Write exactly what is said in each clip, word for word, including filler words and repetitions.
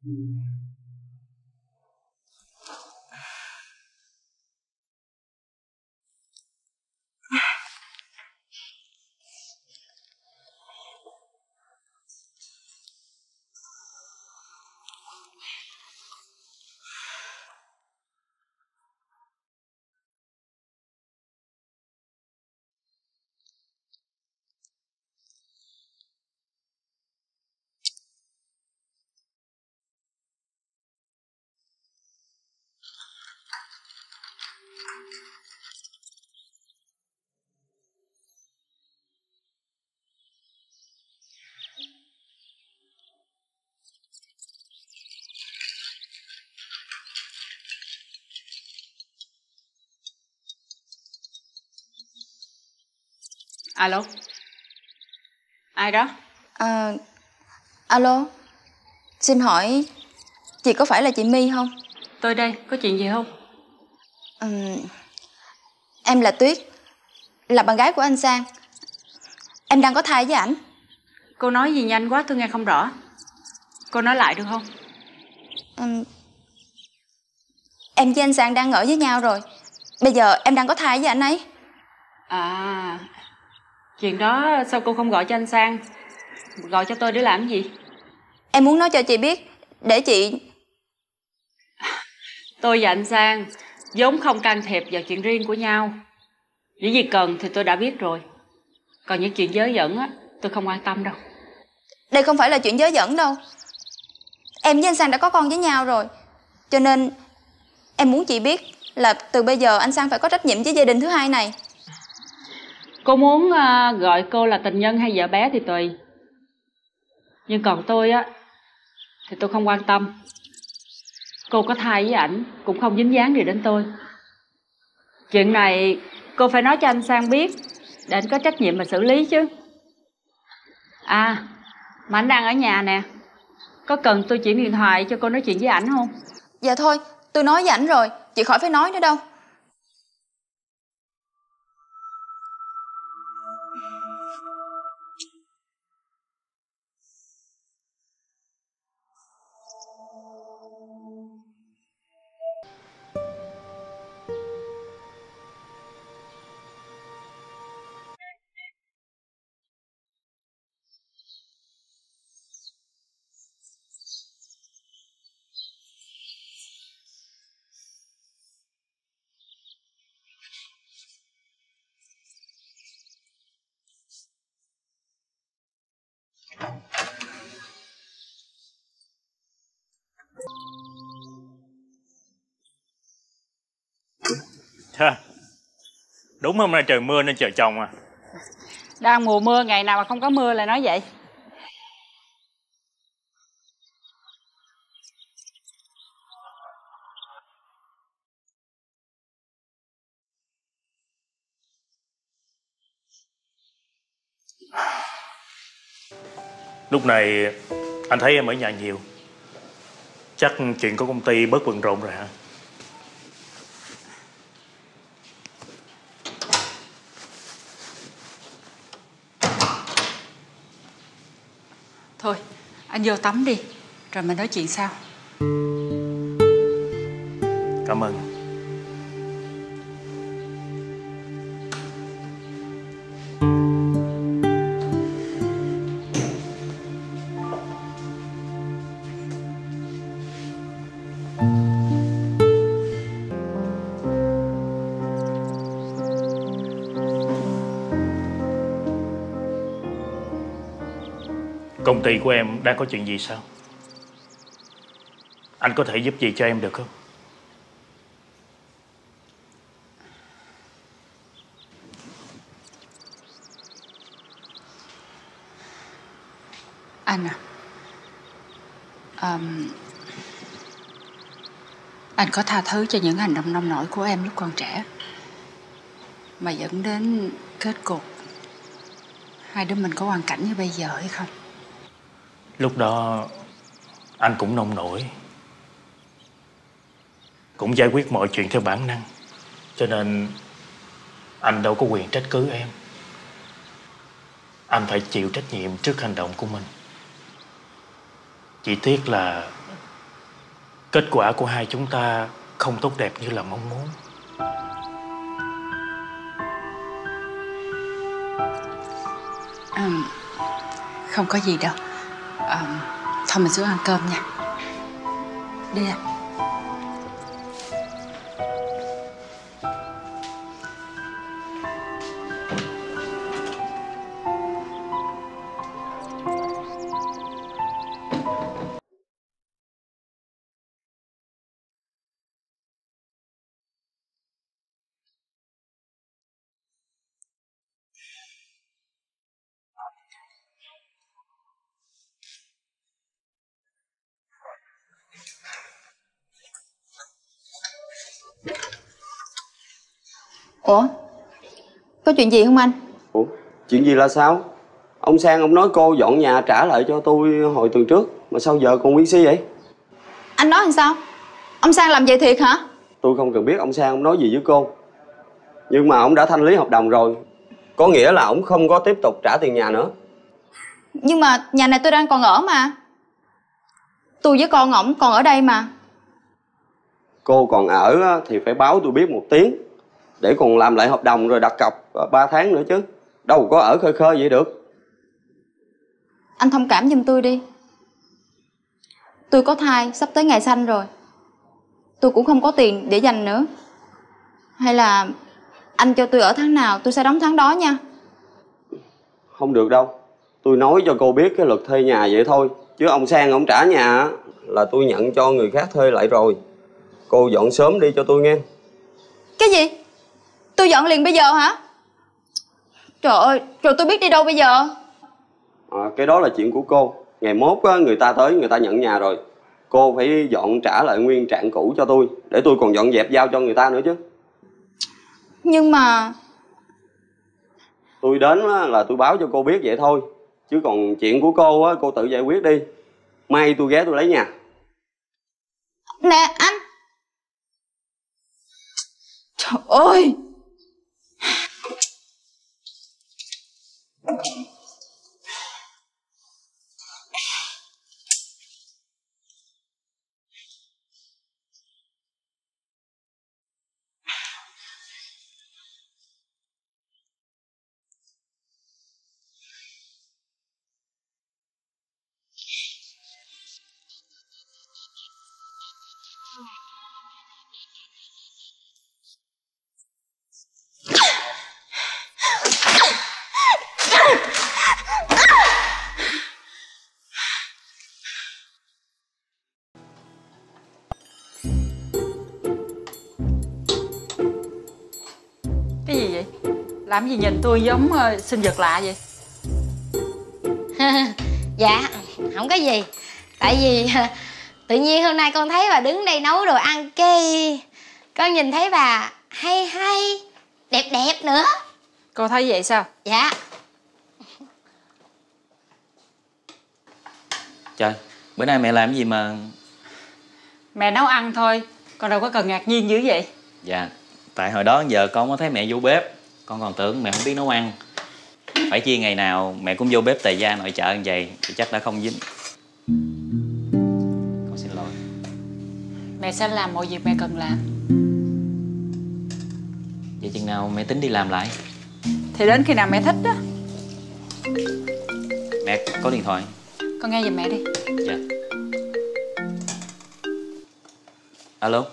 Alo, ai đó? À, alo, xin hỏi chị có phải là chị My không? Tôi đây, có chuyện gì không? Ừ, em là Tuyết, là bạn gái của anh Sang. Em đang có thai với ảnh. Cô nói gì nhanh quá tôi nghe không rõ. Cô nói lại được không? Ừ, em với anh Sang đang ở với nhau rồi. Bây giờ em đang có thai với anh ấy. À, chuyện đó sao cô không gọi cho anh Sang, gọi cho tôi để làm gì? Em muốn nói cho chị biết để chị... Tôi và anh Sang vốn không can thiệp vào chuyện riêng của nhau. Những gì cần thì tôi đã biết rồi. Còn những chuyện dớ dẫn á, tôi không quan tâm đâu. Đây không phải là chuyện dớ dẫn đâu. Em với anh Sang đã có con với nhau rồi. Cho nên em muốn chị biết là từ bây giờ anh Sang phải có trách nhiệm với gia đình thứ hai này. Cô muốn uh, gọi cô là tình nhân hay vợ bé thì tùy. Nhưng còn tôi á thì tôi không quan tâm. Cô có thai với ảnh cũng không dính dáng gì đến tôi. Chuyện này cô phải nói cho anh Sang biết để anh có trách nhiệm mà xử lý chứ. À, mà anh đang ở nhà nè, có cần tôi chuyển điện thoại cho cô nói chuyện với ảnh không? Dạ thôi, tôi nói với ảnh rồi, chị khỏi phải nói nữa đâu. Chà, đúng hôm nay trời mưa nên trời trồng à. Đang mùa mưa, ngày nào mà không có mưa lại nói vậy. Lúc này anh thấy em ở nhà nhiều, chắc chuyện của công ty bớt bận rộn rồi hả? Thôi, anh vô tắm đi, rồi mình nói chuyện sau. Cảm ơn. Công ty của em đang có chuyện gì sao? Anh có thể giúp gì cho em được không? Anh à, um, anh có tha thứ cho những hành động nông nổi của em lúc còn trẻ, mà dẫn đến kết cục hai đứa mình có hoàn cảnh như bây giờ hay không? Lúc đó anh cũng nông nổi, cũng giải quyết mọi chuyện theo bản năng, cho nên anh đâu có quyền trách cứ em. Anh phải chịu trách nhiệm trước hành động của mình. Chỉ tiếc là kết quả của hai chúng ta không tốt đẹp như là mong muốn. À, không có gì đâu. À, thôi mình xuống ăn cơm nha. Đi ạ. Ủa? Có chuyện gì không anh? Ủa? Chuyện gì là sao? Ông Sang ông nói cô dọn nhà trả lại cho tôi hồi tuần trước, mà sao giờ còn nguyên si vậy? Anh nói làm sao? Ông Sang làm vậy thiệt hả? Tôi không cần biết ông Sang ông nói gì với cô. Nhưng mà ông đã thanh lý hợp đồng rồi, có nghĩa là ông không có tiếp tục trả tiền nhà nữa. Nhưng mà nhà này tôi đang còn ở mà. Tôi với con ổng còn ở đây mà. Cô còn ở thì phải báo tôi biết một tiếng, để còn làm lại hợp đồng rồi đặt cọc ba tháng nữa chứ. Đâu có ở khơi khơi vậy được. Anh thông cảm giùm tôi đi. Tôi có thai, sắp tới ngày sanh rồi. Tôi cũng không có tiền để dành nữa. Hay là anh cho tôi ở tháng nào tôi sẽ đóng tháng đó nha. Không được đâu. Tôi nói cho cô biết cái luật thuê nhà vậy thôi, chứ ông Sang ông trả nhà là tôi nhận cho người khác thuê lại rồi. Cô dọn sớm đi cho tôi nghe. Cái gì? Tôi dọn liền bây giờ hả? Trời ơi, rồi tôi biết đi đâu bây giờ? À, cái đó là chuyện của cô. Ngày mốt á, người ta tới người ta nhận nhà rồi, cô phải dọn trả lại nguyên trạng cũ cho tôi, để tôi còn dọn dẹp giao cho người ta nữa chứ. Nhưng mà Tôi đến á, là tôi báo cho cô biết vậy thôi, chứ còn chuyện của cô á, cô tự giải quyết đi. Mai tôi ghé tôi lấy nhà. nè anh. Trời ơi. Cái gì vậy? Làm gì nhìn tôi giống uh, sinh vật lạ vậy? Dạ, không có gì. Tại vì tự nhiên hôm nay con thấy bà đứng đây nấu đồ ăn, cái con nhìn thấy bà hay hay, đẹp đẹp nữa. Cô thấy vậy sao? Dạ. Trời, bữa nay mẹ làm cái gì mà... Mẹ nấu ăn thôi, con đâu có cần ngạc nhiên dữ vậy. Dạ, tại hồi đó giờ con có thấy mẹ vô bếp, con còn tưởng mẹ không biết nấu ăn. Phải chi ngày nào mẹ cũng vô bếp tề gia nội trợ như vậy thì chắc đã không dính. Con xin lỗi. Mẹ sẽ làm mọi việc mẹ cần làm. Vậy chừng nào mẹ tính đi làm lại? Thì đến khi nào mẹ thích đó. Mẹ có điện thoại. Con nghe giùm mẹ đi. Dạ. Alo.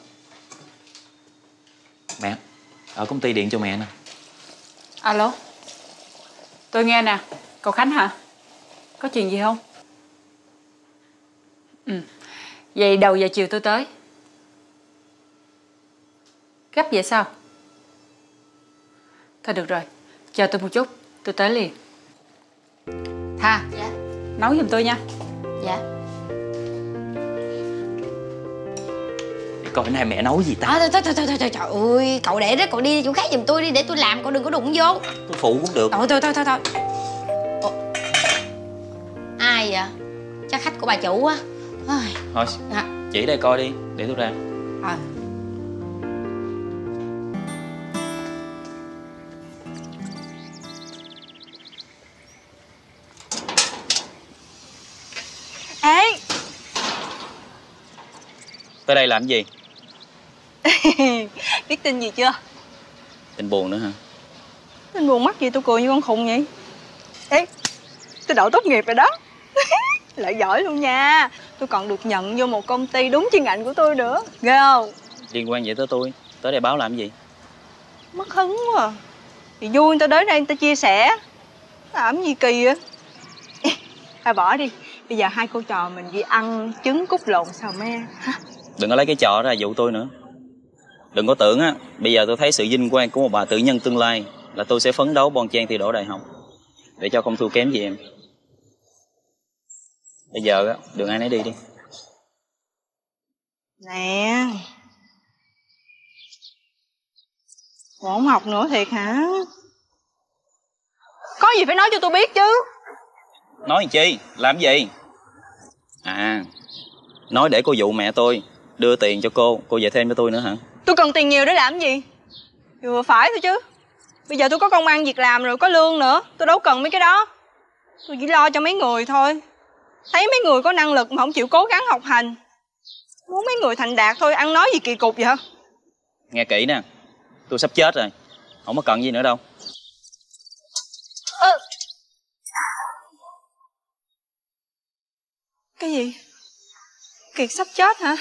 Mẹ, ở công ty điện cho mẹ nè. Alo. Tôi nghe nè. Cậu Khánh hả? Có chuyện gì không? Ừ. Vậy đầu giờ chiều tôi tới. Gấp vậy sao? Thôi được rồi, chờ tôi một chút, tôi tới liền. Tha. Dạ. Nấu giùm tôi nha. Dạ. Để coi bữa nay mẹ nấu gì ta. À, thôi, thôi, thôi, thôi, thôi, trời ơi, cậu để đó, cậu đi chỗ khác giùm tôi đi, để tôi làm, cậu đừng có đụng vô. Tôi phụ cũng được. Thôi, thôi, thôi, thôi, thôi. Ủa? Ai vậy? Chắc khách của bà chủ á. Thôi, À. chỉ đây coi đi, để tôi ra. À. Ê! Tới đây làm gì? Biết tin gì chưa? Tin buồn nữa hả? Tin buồn mắc gì tôi cười như con khùng vậy? Ê, tôi đậu tốt nghiệp rồi đó. Lợi giỏi luôn nha. Tôi còn được nhận vô một công ty đúng chuyên ngành của tôi nữa. Ghê không? Liên quan vậy tới tôi? Tới đây báo làm gì? Mất hứng quá à. Thì vui người ta đến đây người ta chia sẻ. Làm gì kỳ vậy? Ê, thôi bỏ đi. Bây giờ hai cô trò mình đi ăn trứng cút lộn xào me. Đừng có lấy cái trò ra dụ tôi nữa. Đừng có tưởng á, bây giờ tôi thấy sự vinh quang của một bà tự nhân tương lai là tôi sẽ phấn đấu bon chen thi đỗ đại học để cho không thua kém gì em. Bây giờ á, đường ai nấy đi đi. Nè, còn không học nữa thiệt hả? Có gì phải nói cho tôi biết chứ. Nói gì chi? Làm gì? À, nói để cô dụ mẹ tôi đưa tiền cho cô, cô về thêm cho tôi nữa hả? Tôi cần tiền nhiều để làm gì? Vừa phải thôi chứ. Bây giờ tôi có công ăn việc làm rồi, có lương nữa. Tôi đâu cần mấy cái đó. Tôi chỉ lo cho mấy người thôi. Thấy mấy người có năng lực mà không chịu cố gắng học hành. Muốn mấy người thành đạt thôi, ăn nói gì kỳ cục vậy hả? Nghe kỹ nè, tôi sắp chết rồi, không có cần gì nữa đâu. Ừ. Cái gì? Kiệt sắp chết hả?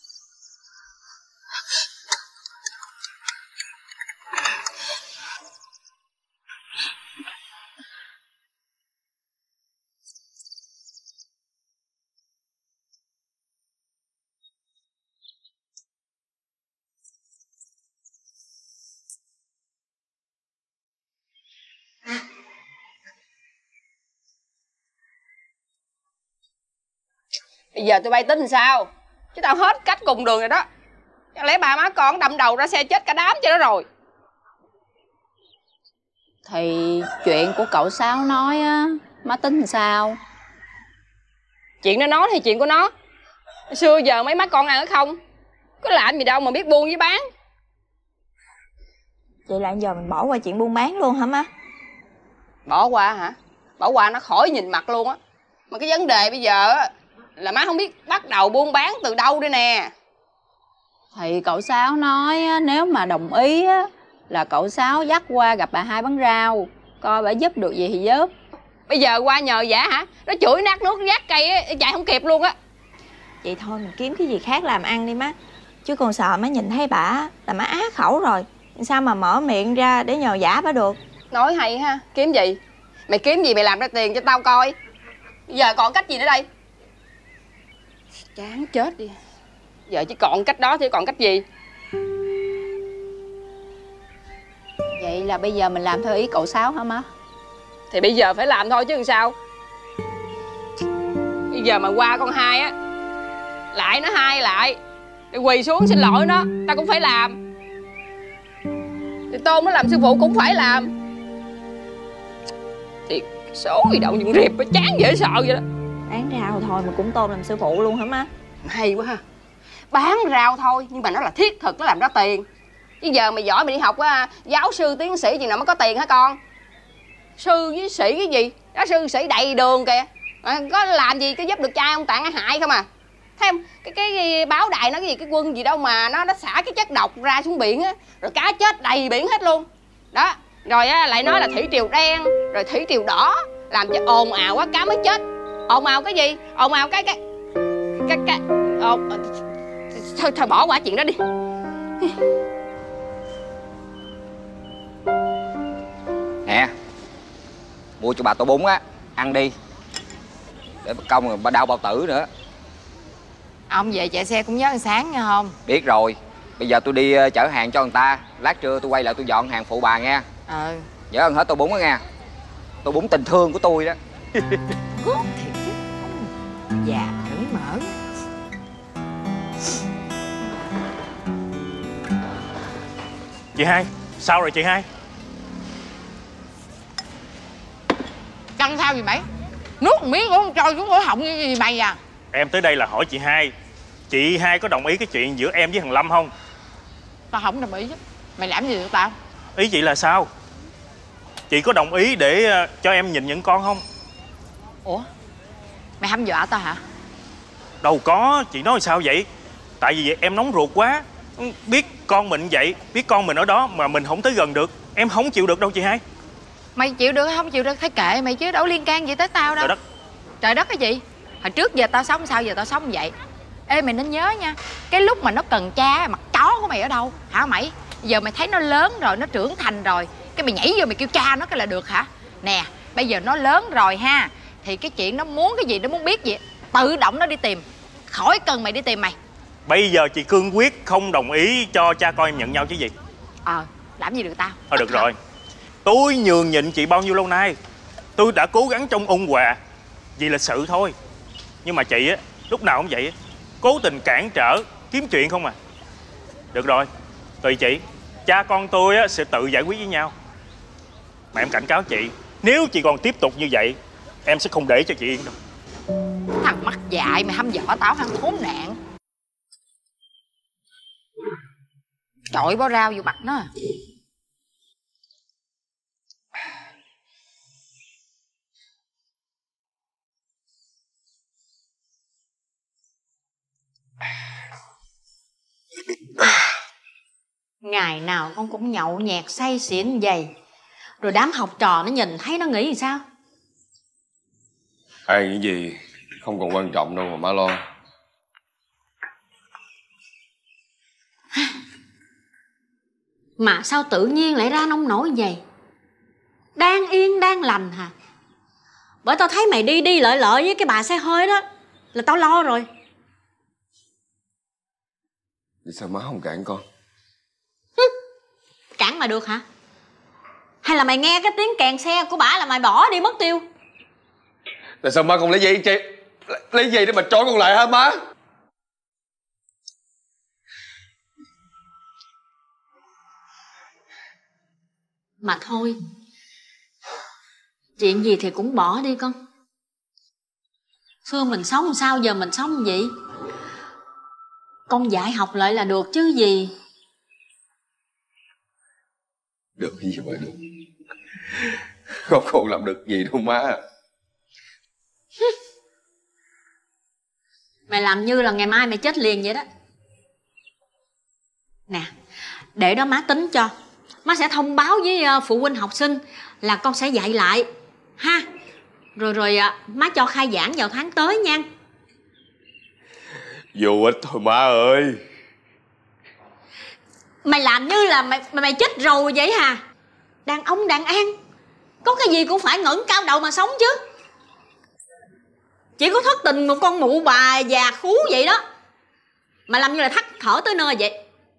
Bây giờ tụi bay tính làm sao? Chứ tao hết cách cùng đường rồi đó. Chẳng lẽ bà má con đâm đầu ra xe chết cả đám cho nó rồi? Thì chuyện của cậu Sáu nói á, má tính làm sao? Chuyện nó nói thì chuyện của nó. Xưa giờ mấy má con ăn ở không, có làm gì đâu mà biết buôn với bán. Vậy là giờ mình bỏ qua chuyện buôn bán luôn hả má? Bỏ qua hả? Bỏ qua nó khỏi nhìn mặt luôn á. Mà cái vấn đề bây giờ á là má không biết bắt đầu buôn bán từ đâu đây nè. Thì cậu Sáu nói á, nếu mà đồng ý á, là cậu Sáu dắt qua gặp bà Hai bán rau, coi bà giúp được gì thì giúp. Bây giờ qua nhờ giả hả? Nó chửi nát nước vác cây á, chạy không kịp luôn á. Vậy thôi mình kiếm cái gì khác làm ăn đi má. Chứ còn sợ má nhìn thấy bà là má á khẩu rồi. Sao mà mở miệng ra để nhờ giả bà được. Nói hay ha. Kiếm gì? Mày kiếm gì mày làm ra tiền cho tao coi. Bây giờ còn cách gì nữa đây? Chán chết đi. Giờ chỉ còn cách đó thì còn cách gì? Vậy là bây giờ mình làm theo ý cậu Sáu hả má? Thì bây giờ phải làm thôi chứ làm sao. Bây giờ mà qua con Hai á, lại nó Hai lại thì quỳ xuống xin lỗi nó, tao cũng phải làm. Thì Tôn nó làm sư phụ cũng phải làm. Thì số gì đậu những riệp nó chán dễ sợ vậy đó. Bán rau thôi mà cũng Tôn làm sư phụ luôn hả má? Hay quá ha. Bán rau thôi nhưng mà nó là thiết thực, nó làm ra tiền. Chứ giờ mày giỏi mày đi học á, giáo sư tiến sĩ gì nào mới có tiền hả con? Sư với sĩ cái gì? Giáo sư sĩ đầy đường kìa. À, có làm gì có giúp được trai ông tàn hại không à? Thấy không? Cái, cái cái báo đài nói cái gì cái quân gì đâu mà nó nó xả cái chất độc ra xuống biển á, rồi cá chết đầy biển hết luôn. Đó, rồi á lại nói là thủy triều đen, rồi thủy triều đỏ, làm cho ồn ào quá cá mới chết. Ồn ào cái gì? Ồn ào cái cái cái cái ồn... thôi thôi bỏ qua chuyện đó đi. Nè, mua cho bà tô bún á, ăn đi. Để bất công rồi bà đau bao tử nữa. Ông về chạy xe cũng nhớ ăn sáng nha không? Biết rồi, bây giờ tôi đi chở hàng cho người ta. Lát trưa tôi quay lại tôi dọn hàng phụ bà nghe. Ừ. Nhớ ăn hết tô bún á nghe. Tô bún tình thương của tôi đó. Thiệt chứ. Dạ, đừng mở. Chị Hai, sao rồi chị Hai? Căng sao vậy mày? Nuốt một miếng cũng không trôi xuống cổ họng như gì mày à? Em tới đây là hỏi chị Hai. Chị Hai có đồng ý cái chuyện giữa em với thằng Lâm không? Tao không đồng ý chứ. Mày làm gì được tao? Ý chị là sao? Chị có đồng ý để cho em nhìn những con không? Ủa? Mày hăm dọa tao hả? Đâu có, chị nói sao vậy? Tại vì em nóng ruột quá. Biết con mình vậy, biết con mình ở đó mà mình không tới gần được, em không chịu được đâu chị hai. Mày chịu được hay không chịu được thấy kệ mày chứ đâu liên can gì tới tao đâu. Trời đất. Trời đất cái gì? Hồi trước giờ tao sống sao giờ tao sống vậy. Ê mày nên nhớ nha, cái lúc mà nó cần cha, mặt chó của mày ở đâu hả mày? Giờ mày thấy nó lớn rồi, nó trưởng thành rồi, cái mày nhảy vô mày kêu cha nó cái là được hả? Nè, bây giờ nó lớn rồi ha, thì cái chuyện nó muốn cái gì, nó muốn biết gì, tự động nó đi tìm, khỏi cần mày đi tìm mày. Bây giờ chị cương quyết không đồng ý cho cha con em nhận nhau chứ gì. Ờ, à, làm gì được tao. Thôi được rồi, tôi nhường nhịn chị bao nhiêu lâu nay. Tôi đã cố gắng trong ôn hòa vì lịch sự thôi. Nhưng mà chị á, lúc nào cũng vậy á, cố tình cản trở, kiếm chuyện không à. Được rồi, tùy chị. Cha con tôi á, sẽ tự giải quyết với nhau. Mà em cảnh cáo chị, nếu chị còn tiếp tục như vậy, em sẽ không để cho chị yên đâu. Thằng mắc dại mày hăm dọa tao thằng khốn nạn. Chọi bó rau vô mặt nó. Ngày nào con cũng nhậu nhẹt say xỉn vậy, rồi đám học trò nó nhìn thấy nó nghĩ làm sao? Ai nghĩ gì không còn quan trọng đâu mà má lo. Mà sao tự nhiên lại ra nông nổi vậy? Đang yên đang lành hả? Bởi tao thấy mày đi đi lợi lợi với cái bà xe hơi đó là tao lo rồi. Vì sao má không cản con? Hứ, cản mà được hả? Hay là mày nghe cái tiếng kèn xe của bả là mày bỏ đi mất tiêu? Tại sao má không lấy giày chị? Lấy giày để mà trói con lại hả má? Mà thôi, chuyện gì thì cũng bỏ đi con. Xưa mình sống sao giờ mình sống vậy? Con dạy học lại là được chứ gì. Được cái gì mà được. Con không làm được gì đâu má. Mày làm như là ngày mai mày chết liền vậy đó. Nè, để đó má tính cho. Má sẽ thông báo với phụ huynh học sinh là con sẽ dạy lại ha. Rồi rồi má cho khai giảng vào tháng tới nha. Vô ích thôi má ơi. Mày làm như là mày mày, mày chết rồi vậy hả? Đàn ông đàn an có cái gì cũng phải ngẩng cao đầu mà sống chứ. Chỉ có thất tình một con mụ bà già khú vậy đó mà làm như là thắt thở tới nơi vậy.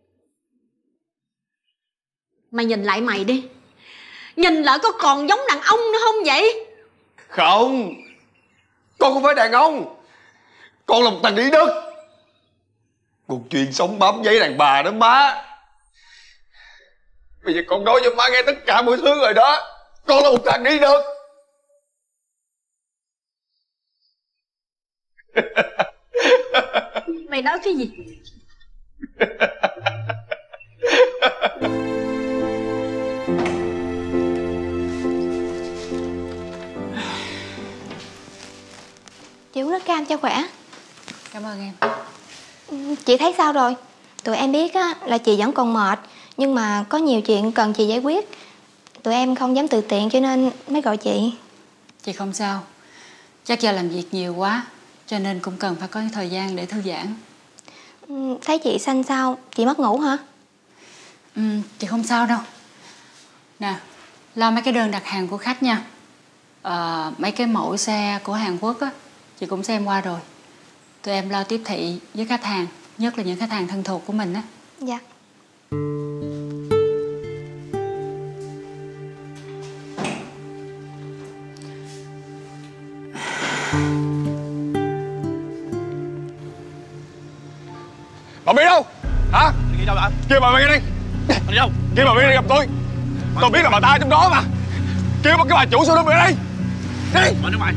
Mày nhìn lại mày đi, nhìn lại có còn giống đàn ông nữa không vậy? Không, con không phải đàn ông. Con là một thằng đi đất. Con chuyên sống bám giấy đàn bà đó má. Bây giờ con nói cho má nghe tất cả mọi thứ rồi đó. Con là một thằng đi đất. Mày nói cái gì? Chị uống nước cam cho khỏe. Cảm ơn em. Chị thấy sao rồi? Tụi em biết á, là chị vẫn còn mệt, nhưng mà có nhiều chuyện cần chị giải quyết. Tụi em không dám tự tiện cho nên mới gọi chị. Chị không sao. Chắc do làm việc nhiều quá cho nên cũng cần phải có thời gian để thư giãn. Thấy chị xanh xao, chị mất ngủ hả? Ừ, chị không sao đâu. Nè, lo mấy cái đơn đặt hàng của khách nha. Ờ, mấy cái mẫu xe của Hàn Quốc á, chị cũng xem qua rồi. Tụi em lo tiếp thị với khách hàng, nhất là những khách hàng thân thuộc của mình á. Dạ. Bà Mỹ đâu? Hả? Đi đâu bạn? Kêu bà Mỹ đi. Đi đâu? Kêu bà Mỹ đi gặp tôi. Tôi biết là bà ta trong đó mà. Kêu bà cái bà chủ showroom này đi. Đi. Ở nước ngoài.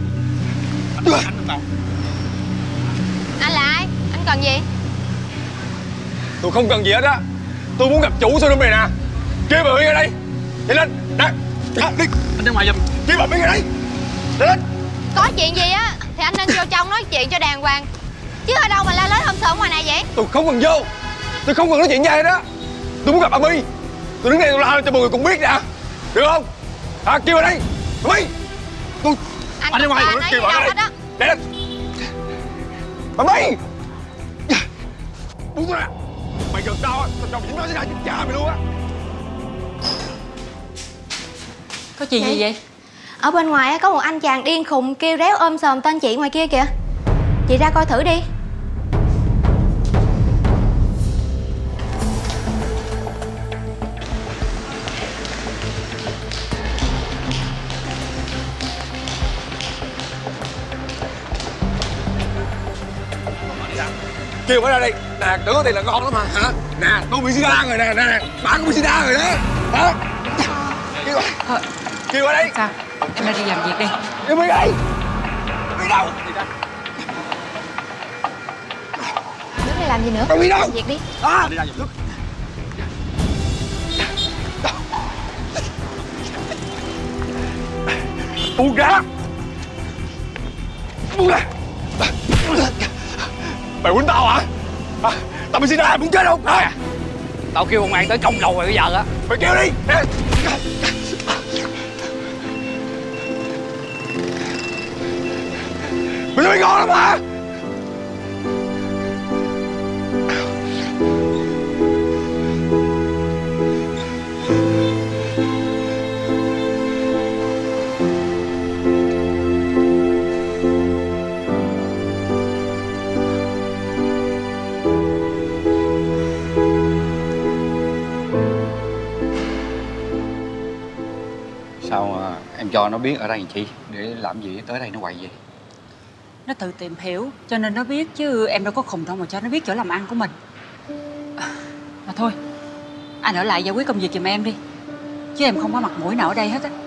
Anh là ai? Anh cần gì? Tôi không cần gì hết á. Tôi muốn gặp chủ showroom này nè. Kêu bà Mỹ ra đây. Đi lên. Nè. Đi. Anh ra ngoài giùm. Kêu bà Mỹ ra đây. Đi lên. Có chuyện gì á thì anh nên vô trong nói chuyện cho đàng hoàng. Chứ ở đâu mà la lết ôm sợm ngoài này vậy? Tôi không cần vô. Tôi không cần nói chuyện với ai đó. Tôi muốn gặp bà My. Tôi đứng đây tôi la cho mọi người cùng biết nè. Được không? À, kêu vào đây. Bà My. Tôi... Anh, anh ra ngoài nói kêu gì đâu bà hết á. đây. Đây. Bà My. Buông tôi ra. Mày gần tao á, tao cho mày dính máu dưới đây cha mày luôn á. Có chuyện gì vậy? Ở bên ngoài á có một anh chàng điên khùng kêu réo ôm sòm tên chị ngoài kia kìa. Chị ra coi thử đi. Kêu bà ra đây. Nè, tưởng có tiền là ngon lắm mà hả? Nè, tôi bị sida rồi nè, nè. Bà cũng bị sida rồi đó. Hả? Kêu bà. Kêu bà đây. Sao? Em ra đi làm việc đi. Kêu mày đây. Mày đâu? Đứng đây làm gì nữa? Mày đi đâu? Làm việc đi. À. Đi ra giùm nước. Buông ra. Buông ra. Mày quýnh tao hả? À, tao bị sida muốn chết không? À. Tao kêu công an tới công đầu rồi bây giờ á. Mày kêu đi. Mày nói ngon lắm hả? Sao em cho nó biết ở đây chị? Để làm gì tới đây nó quậy vậy? Nó tự tìm hiểu cho nên nó biết, chứ em đâu có khùng đâu mà cho nó biết chỗ làm ăn của mình. Mà thôi, anh ở lại giải quyết công việc giùm em đi, chứ em không có mặt mũi nào ở đây hết á.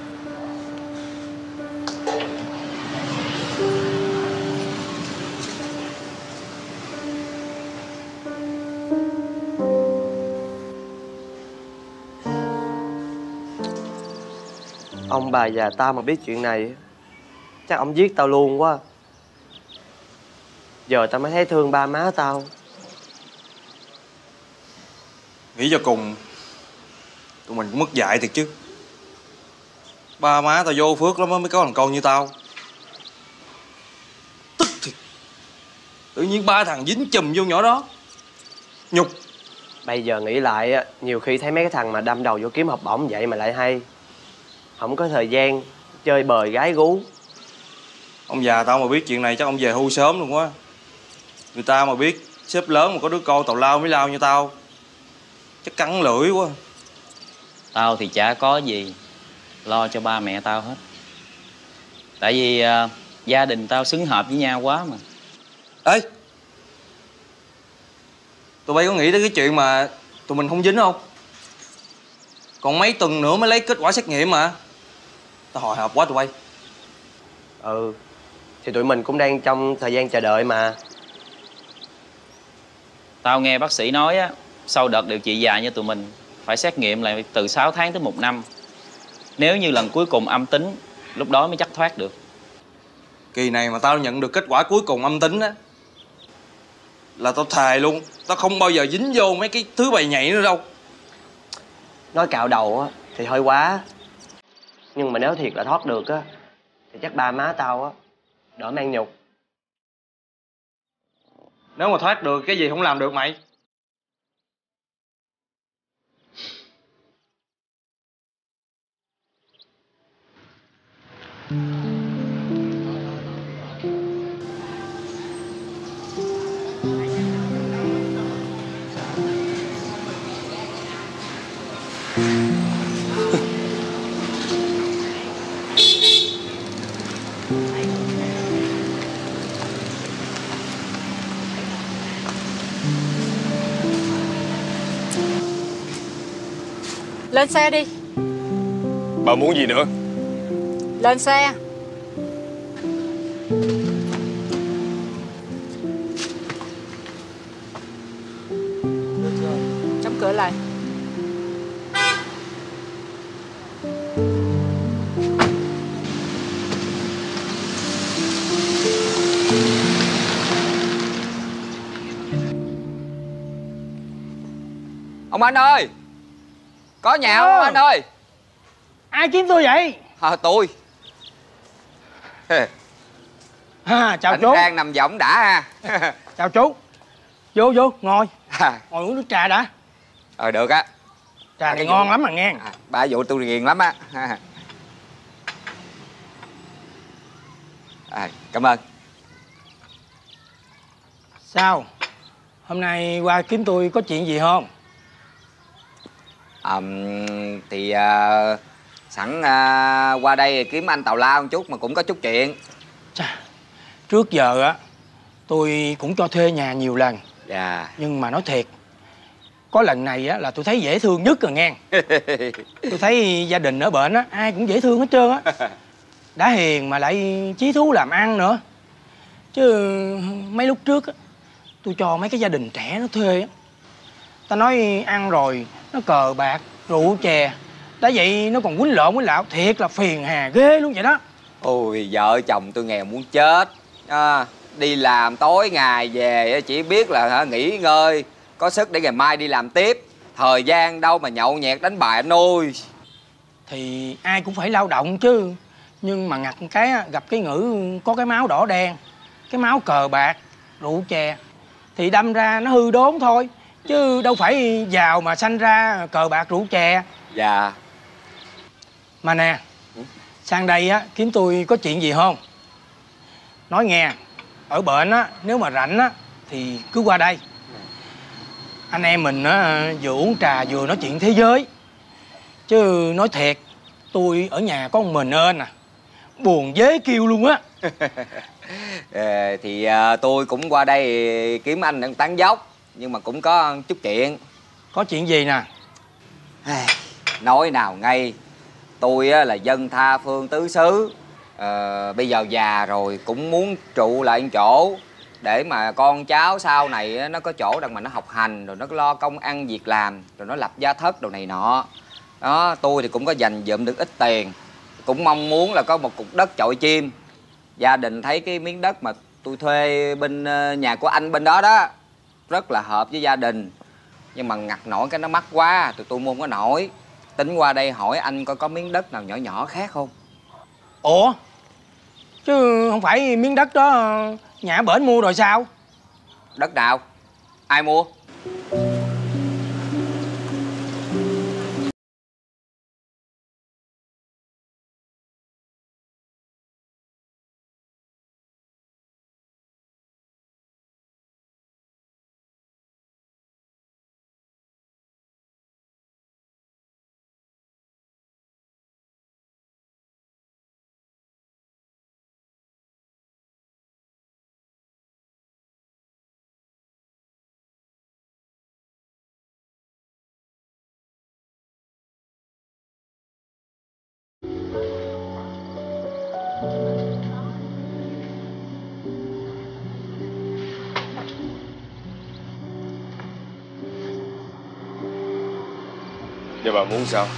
Ông bà già tao mà biết chuyện này chắc ông giết tao luôn quá. Giờ tao mới thấy thương ba má tao. Nghĩ cho cùng tụi mình cũng mất dạy thiệt chứ. Ba má tao vô phước lắm mới có thằng con như tao. Tức thiệt. Tự nhiên ba thằng dính chùm vô nhỏ đó. Nhục. Bây giờ nghĩ lại á, nhiều khi thấy mấy cái thằng mà đâm đầu vô kiếm học bổng vậy mà lại hay. Không có thời gian chơi bời gái gú. Ông già tao mà biết chuyện này chắc ông về hưu sớm luôn quá. Người ta mà biết sếp lớn mà có đứa con tào lao mới lao như tao chắc cắn lưỡi quá. Tao thì chả có gì lo cho ba mẹ tao hết. Tại vì uh, gia đình tao xứng hợp với nhau quá mà. Ê, tụi bay có nghĩ tới cái chuyện mà tụi mình không dính không? Còn mấy tuần nữa mới lấy kết quả xét nghiệm mà. Tao hồi hộp quá tụi bay. Ừ, thì tụi mình cũng đang trong thời gian chờ đợi mà. Tao nghe bác sĩ nói á, sau đợt điều trị dài như tụi mình phải xét nghiệm lại từ sáu tháng tới một năm. Nếu như lần cuối cùng âm tính, lúc đó mới chắc thoát được. Kỳ này mà tao nhận được kết quả cuối cùng âm tính á là tao thề luôn, tao không bao giờ dính vô mấy cái thứ bày nhảy nữa đâu. Nói cạo đầu á thì hơi quá. Nhưng mà nếu thiệt là thoát được á thì chắc ba má tao á đỡ mang nhục. Nếu mà thoát được cái gì không làm được mày? Lên xe đi. Bà muốn gì nữa? Lên xe. Đóng cửa lại. Ông anh ơi, có nhà không anh ơi? Ai kiếm tôi vậy? À, tôi. À, chào Anh chú. đang nằm võng đã ha. Chào chú. Vô vô ngồi. À. Ngồi uống nước trà đã. Ờ được á. Trà này ngon lắm mà nghe. À, bà vụ tôi ghiền lắm á. À, cảm ơn. Sao? Hôm nay qua kiếm tôi có chuyện gì không? À, thì à, sẵn à, qua đây kiếm anh tào lao một chút mà cũng có chút chuyện. Chà, trước giờ á tôi cũng cho thuê nhà nhiều lần. Dạ. Nhưng mà nói thiệt, có lần này á là tôi thấy dễ thương nhất rồi nghe. Tôi thấy gia đình ở bển á ai cũng dễ thương hết trơn á. Đã hiền mà lại chí thú làm ăn nữa. Chứ mấy lúc trước á tôi cho mấy cái gia đình trẻ nó thuê á, ta nói ăn rồi nó cờ bạc rượu chè, đã vậy nó còn quýnh lộn quýnh lạo, thiệt là phiền hà ghê luôn vậy đó. Ôi vợ chồng tôi nghèo muốn chết à, đi làm tối ngày về chỉ biết là hả, nghỉ ngơi có sức để ngày mai đi làm tiếp, thời gian đâu mà nhậu nhẹt đánh bài anh ơi. Thì ai cũng phải lao động chứ, nhưng mà ngặt cái gặp cái ngữ có cái máu đỏ đen, cái máu cờ bạc rượu chè thì đâm ra nó hư đốn thôi, chứ đâu phải giàu mà sanh ra cờ bạc rượu chè. Dạ. Mà nè, sang đây á kiếm tôi có chuyện gì không? Nói nghe, ở bển á nếu mà rảnh á thì cứ qua đây. Anh em mình á vừa uống trà vừa nói chuyện thế giới. Chứ nói thiệt, tôi ở nhà có một mình ơn à, buồn dế kêu luôn á. à, Thì à, tôi cũng qua đây kiếm anh đang tán dốc, nhưng mà cũng có chút chuyện. Có chuyện gì nè? Nói nào ngay, tôi á, là dân tha phương tứ xứ, à, bây giờ già rồi cũng muốn trụ lại một chỗ để mà con cháu sau này á, nó có chỗ đặng mà nó học hành, rồi nó lo công ăn việc làm, rồi nó lập gia thất đồ này nọ. Đó, tôi thì cũng có dành dụm được ít tiền, cũng mong muốn là có một cục đất chọi chim. Gia đình thấy cái miếng đất mà tôi thuê bên nhà của anh bên đó đó rất là hợp với gia đình, nhưng mà ngặt nổi cái nó mắc quá, tụi tôi mua không có nổi. Tính qua đây hỏi anh coi có miếng đất nào nhỏ nhỏ khác không. Ủa? Chứ không phải miếng đất đó nhà bển mua rồi sao? Đất nào? Ai mua? Giờ bà muốn sao?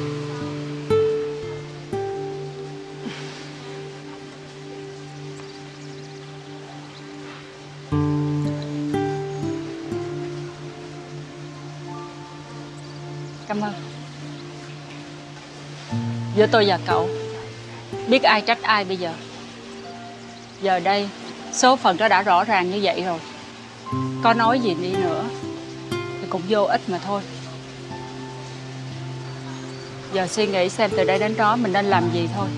Cảm ơn. Giữa tôi và cậu, biết ai trách ai bây giờ. Giờ đây số phận nó đã rõ ràng như vậy rồi, có nói gì đi nữa thì cũng vô ích mà thôi. Giờ suy nghĩ xem từ đây đến đó mình nên làm gì thôi.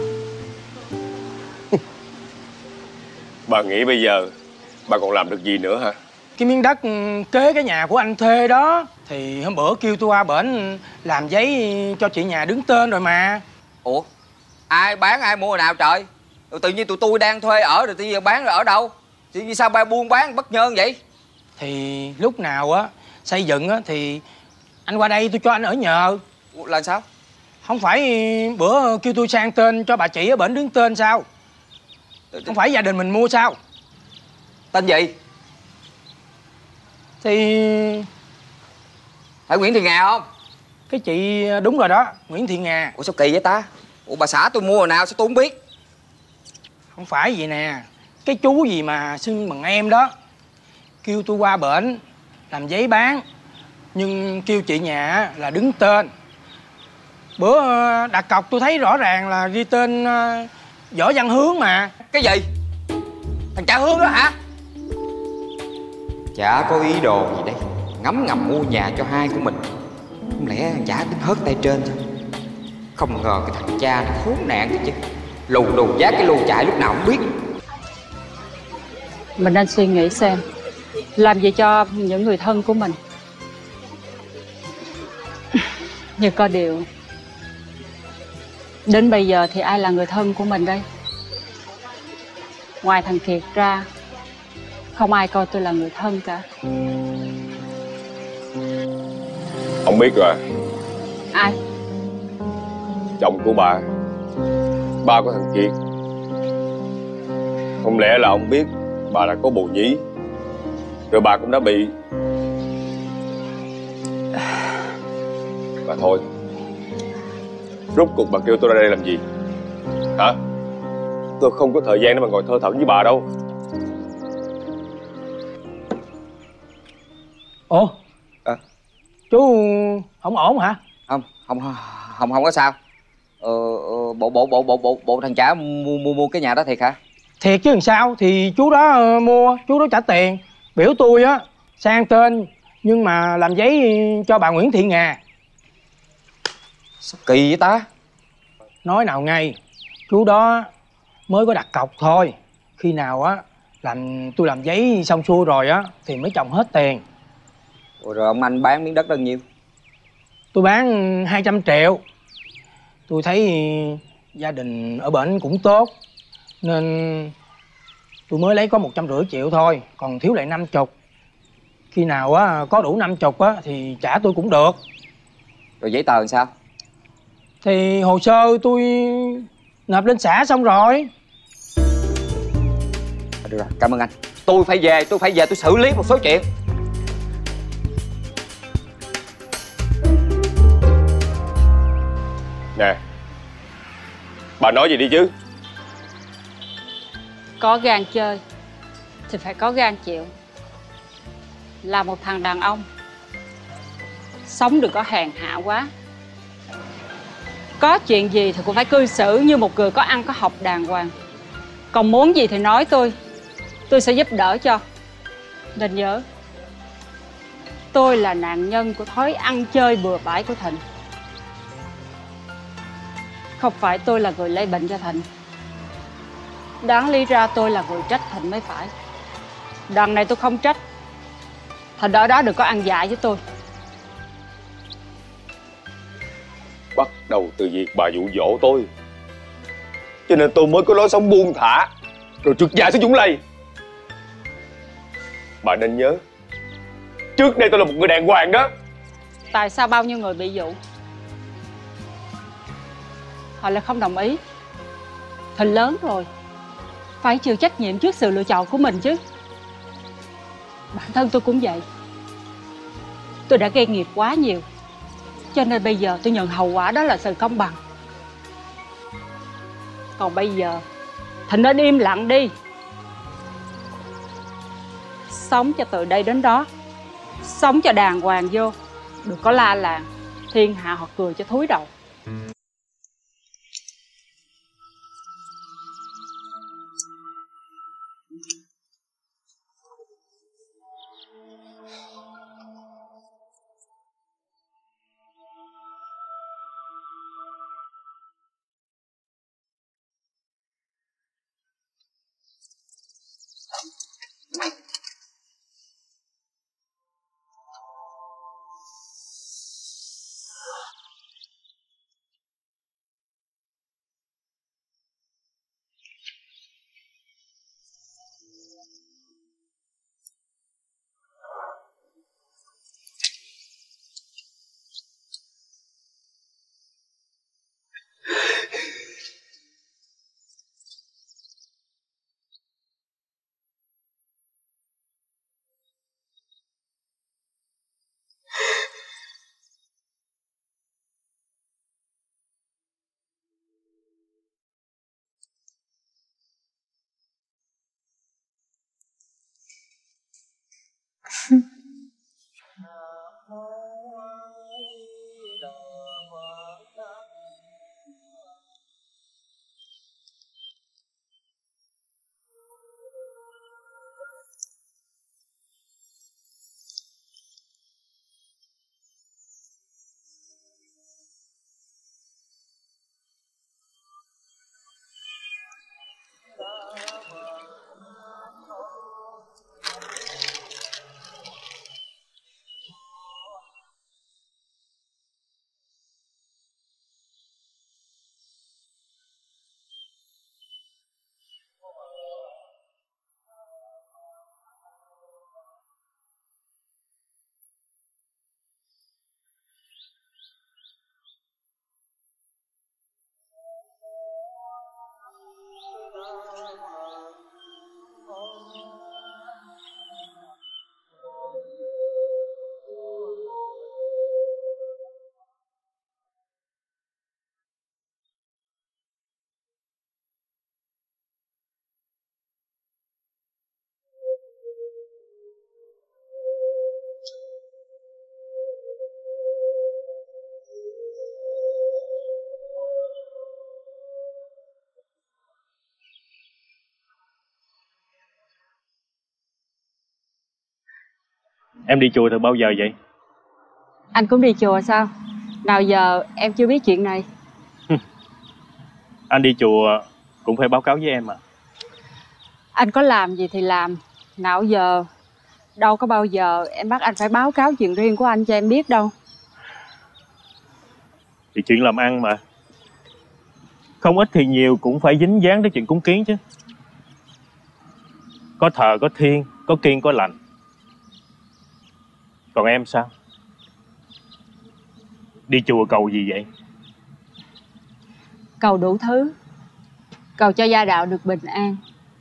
Bà nghĩ bây giờ bà còn làm được gì nữa hả? Cái miếng đất kế cái nhà của anh thuê đó thì hôm bữa kêu tôi qua bển làm giấy cho chị nhà đứng tên rồi mà. Ủa? Ai bán ai mua nào trời? Rồi tự nhiên tụi tôi đang thuê ở rồi tự nhiên bán rồi ở đâu? Tự nhiên sao ba buôn bán bất nhơn vậy? Thì lúc nào á xây dựng á thì anh qua đây tôi cho anh ở nhờ. Là sao? Không phải bữa kêu tôi sang tên cho bà chị ở bển đứng tên sao? Không phải gia đình mình mua sao? Tên gì? Thì... Phải Nguyễn Thị Nga không? Cái chị đúng rồi đó, Nguyễn Thị Nga. Ủa sao kỳ vậy ta? Ủa bà xã tôi mua rồi nào sao tôi không biết? Không phải vậy nè, cái chú gì mà xưng bằng em đó kêu tôi qua bển làm giấy bán, Nhưng kêu chị nhà là đứng tên. Bữa đặt cọc tôi thấy rõ ràng là ghi tên Võ Văn Hướng mà. Cái gì? Thằng cha Hướng đó hả? Chả có ý đồ gì đây. Ngấm ngầm mua nhà cho hai của mình. Không lẽ chả tính hớt tay trên sao? Không ngờ cái thằng cha nó khốn nạn thật chứ. Lù đù giá cái lù chạy lúc nào không biết. Mình nên suy nghĩ xem làm gì cho những người thân của mình. Nhưng có điều, đến bây giờ thì ai là người thân của mình đây? Ngoài thằng Kiệt ra, không ai coi tôi là người thân cả. Ông biết rồi. Ai? Chồng của bà, ba của thằng Kiệt. Không lẽ là ông biết bà đã có bồ nhí, rồi bà cũng đã bị. Mà thôi, rốt cuộc bà kêu tôi ra đây làm gì hả? Tôi không có thời gian để mà ngồi thơ thẩn với bà đâu. Ủa à? Chú không ổn hả? Không, không, không, không có sao. Ờ, bộ bộ bộ bộ bộ bộ thằng chả mua mua mua cái nhà đó thiệt hả? Thiệt chứ làm sao? Thì chú đó uh, mua, chú đó trả tiền. Biểu tôi á sang tên nhưng mà làm giấy cho bà Nguyễn Thị Nga. Sao kỳ vậy ta? Nói nào ngay, chú đó mới có đặt cọc thôi. Khi nào á làm tôi làm giấy xong xuôi rồi á thì mới chồng hết tiền. Ủa rồi ông anh bán miếng đất bao nhiêu? Tôi bán hai trăm triệu. Tôi thấy gia đình ở bển cũng tốt nên tôi mới lấy có một trăm rưỡi triệu thôi, còn thiếu lại năm chục. Khi nào á có đủ năm chục á thì trả tôi cũng được. Rồi giấy tờ làm sao? Thì hồ sơ tôi nộp lên xã xong rồi. À, được rồi, cảm ơn anh. Tôi phải về, tôi phải về tôi xử lý một số chuyện. Nè, bà nói gì đi chứ? Có gan chơi thì phải có gan chịu. Là một thằng đàn ông, sống đừng có hèn hạ quá. Có chuyện gì thì cũng phải cư xử như một người có ăn có học đàng hoàng. Còn muốn gì thì nói tôi, tôi sẽ giúp đỡ cho. Nên nhớ, tôi là nạn nhân của thói ăn chơi bừa bãi của Thịnh. Không phải tôi là người lây bệnh cho Thịnh. Đáng lý ra tôi là người trách Thịnh mới phải. Đằng này tôi không trách. Thịnh ở đó đừng có ăn dại với tôi. Bắt đầu từ việc bà dụ dỗ tôi, cho nên tôi mới có lối sống buông thả, rồi trượt dài xuống Dũng Lây. Bà nên nhớ, trước đây tôi là một người đàng hoàng đó. Tại sao bao nhiêu người bị dụ họ lại không đồng ý? Thịnh lớn rồi, phải chịu trách nhiệm trước sự lựa chọn của mình chứ. Bản thân tôi cũng vậy. Tôi đã gây nghiệp quá nhiều, cho nên bây giờ tôi nhận hậu quả đó là sự công bằng. Còn bây giờ Thịnh nên im lặng đi. Sống cho từ đây đến đó, sống cho đàng hoàng vô. Đừng có la làng, thiên hạ họ cười cho thúi đầu. Em đi chùa từ bao giờ vậy? Anh cũng đi chùa sao? Nào giờ em chưa biết chuyện này. Anh đi chùa cũng phải báo cáo với em à. Anh có làm gì thì làm. Nào giờ đâu có bao giờ em bắt anh phải báo cáo chuyện riêng của anh cho em biết đâu. Thì chuyện làm ăn mà. Không ít thì nhiều cũng phải dính dáng tới chuyện cúng kiến chứ. Có thờ có thiên, có kiêng có lành. Còn em sao? Đi chùa cầu gì vậy? Cầu đủ thứ. Cầu cho gia đạo được bình an.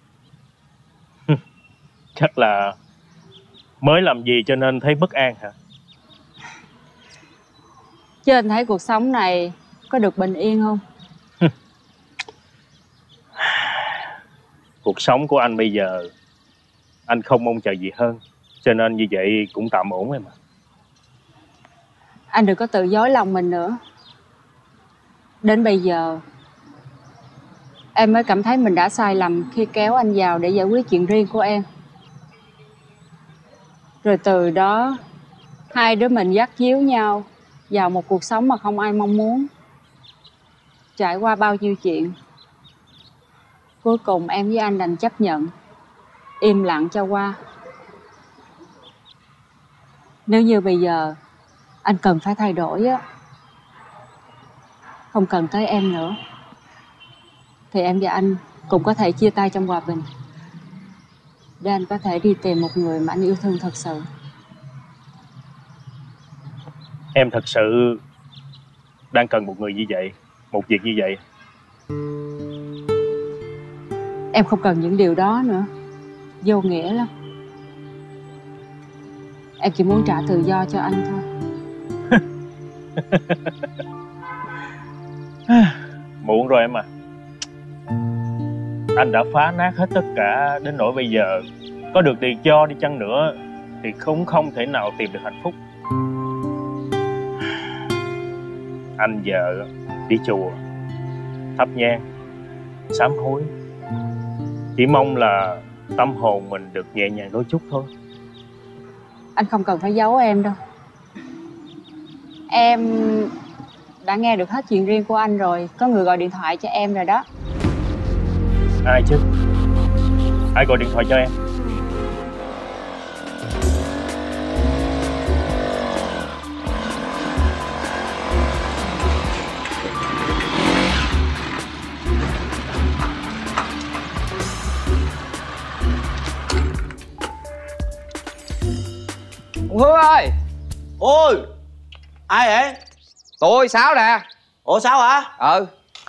Chắc là mới làm gì cho nên thấy bất an hả? Chứ anh thấy cuộc sống này có được bình yên không? Cuộc sống của anh bây giờ anh không mong chờ gì hơn, cho nên như vậy cũng tạm ổn em ạ. Anh đừng có tự dối lòng mình nữa. Đến bây giờ em mới cảm thấy mình đã sai lầm khi kéo anh vào để giải quyết chuyện riêng của em. Rồi từ đó hai đứa mình dắt díu nhau vào một cuộc sống mà không ai mong muốn. Trải qua bao nhiêu chuyện, cuối cùng em với anh đành chấp nhận, im lặng cho qua. Nếu như bây giờ anh cần phải thay đổi á, không cần tới em nữa, thì em và anh cũng có thể chia tay trong hòa bình, để anh có thể đi tìm một người mà anh yêu thương thật sự. Em thật sự đang cần một người như vậy, một việc như vậy. Em không cần những điều đó nữa, vô nghĩa lắm. Em chỉ muốn trả tự do cho anh thôi. Muộn rồi em à. Anh đã phá nát hết tất cả, đến nỗi bây giờ có được tiền cho đi chăng nữa thì cũng không thể nào tìm được hạnh phúc. Anh giờ đi chùa thắp nhang sám hối, chỉ mong là tâm hồn mình được nhẹ nhàng đôi chút thôi. Anh không cần phải giấu em đâu. Em đã nghe được hết chuyện riêng của anh rồi. Có người gọi điện thoại cho em rồi đó. Ai chứ? Ai gọi điện thoại cho em? Ông Hứa ơi! Ôi! Ai vậy? Tôi Sáu nè. Ủa Sáu hả? Ừ.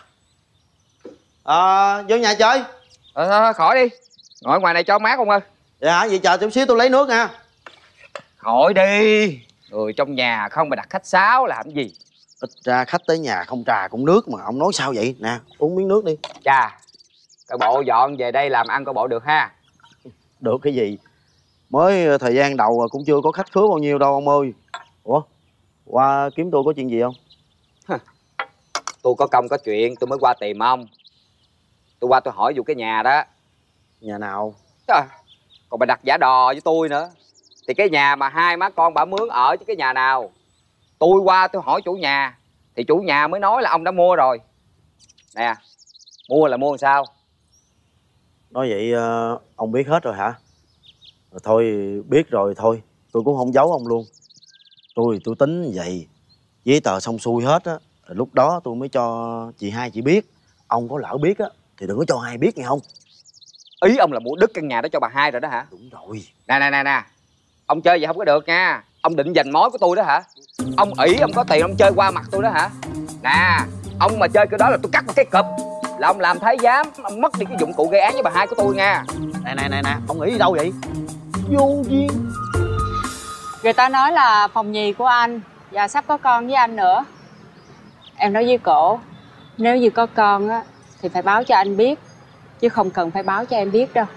Ờ, vô nhà chơi. Ờ, thôi, khỏi đi. Ngồi ngoài này cho mát không ơi. Dạ hả? Vậy chờ chút xíu tôi lấy nước nha. Khỏi đi. Người trong nhà không mà đặt khách sáo làm gì. Ít ra khách tới nhà không trà cũng nước mà ông nói sao vậy? Nè, uống miếng nước đi. Chà, coi bộ dọn về đây làm ăn coi bộ được ha. Được cái gì? Mới thời gian đầu cũng chưa có khách khứa bao nhiêu đâu ông ơi. Ủa? Qua kiếm tôi có chuyện gì không? Tôi có công có chuyện tôi mới qua tìm ông. Tôi qua tôi hỏi vụ cái nhà đó. Nhà nào? À, còn bà đặt giả đò với tôi nữa. Thì cái nhà mà hai má con bà mướn ở chứ cái nhà nào. Tôi qua tôi hỏi chủ nhà thì chủ nhà mới nói là ông đã mua rồi. Nè, mua là mua làm sao? Nói vậy uh, ông biết hết rồi hả? Rồi thôi biết rồi thôi, tôi cũng không giấu ông luôn. Tôi tôi tính vậy, giấy tờ xong xuôi hết á, lúc đó tôi mới cho chị hai chị biết. Ông có lỡ biết á thì đừng có cho ai biết nghe không? Ý ông là mua đứt căn nhà đó cho bà hai rồi đó hả? Đúng rồi. Nè nè nè nè, ông chơi vậy không có được nha. Ông định giành mối của tôi đó hả? Ông ỷ ông có tiền ông chơi qua mặt tôi đó hả? Nè, ông mà chơi cái đó là tôi cắt một cái cụp là ông làm thái giám, ông mất đi cái dụng cụ gây án với bà hai của tôi nha. Nè nè nè nè, ông nghĩ đi đâu vậy? Vô duyên. Người ta nói là phòng nhì của anh và sắp có con với anh nữa. Em nói với cổ, nếu như có con á thì phải báo cho anh biết, chứ không cần phải báo cho em biết đâu.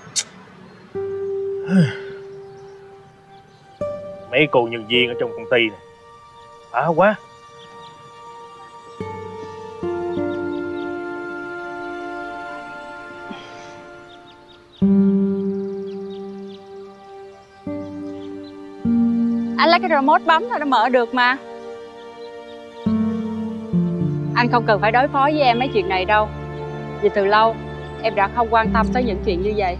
Mấy cô nhân viên ở trong công ty này phá quá. lấy cái remote bấm thôi nó mở được mà. Anh không cần phải đối phó với em mấy chuyện này đâu. Vì từ lâu em đã không quan tâm tới những chuyện như vậy.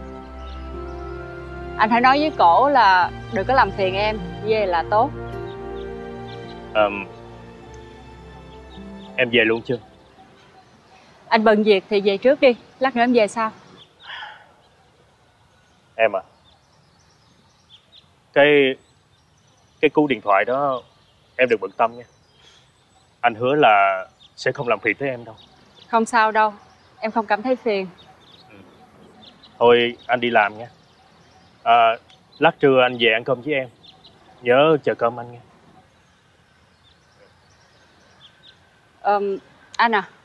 Anh hãy nói với cổ là đừng có làm phiền em, như vậy là tốt. um, Em về luôn chưa? Anh bận việc thì về trước đi, lát nữa em về sau. Em à, Cái Cái cú điện thoại đó em đừng bận tâm nha. Anh hứa là sẽ không làm phiền tới em đâu. Không sao đâu, em không cảm thấy phiền. Thôi anh đi làm nha. à, Lát trưa anh về ăn cơm với em. Nhớ chờ cơm anh nha. um, Anh à.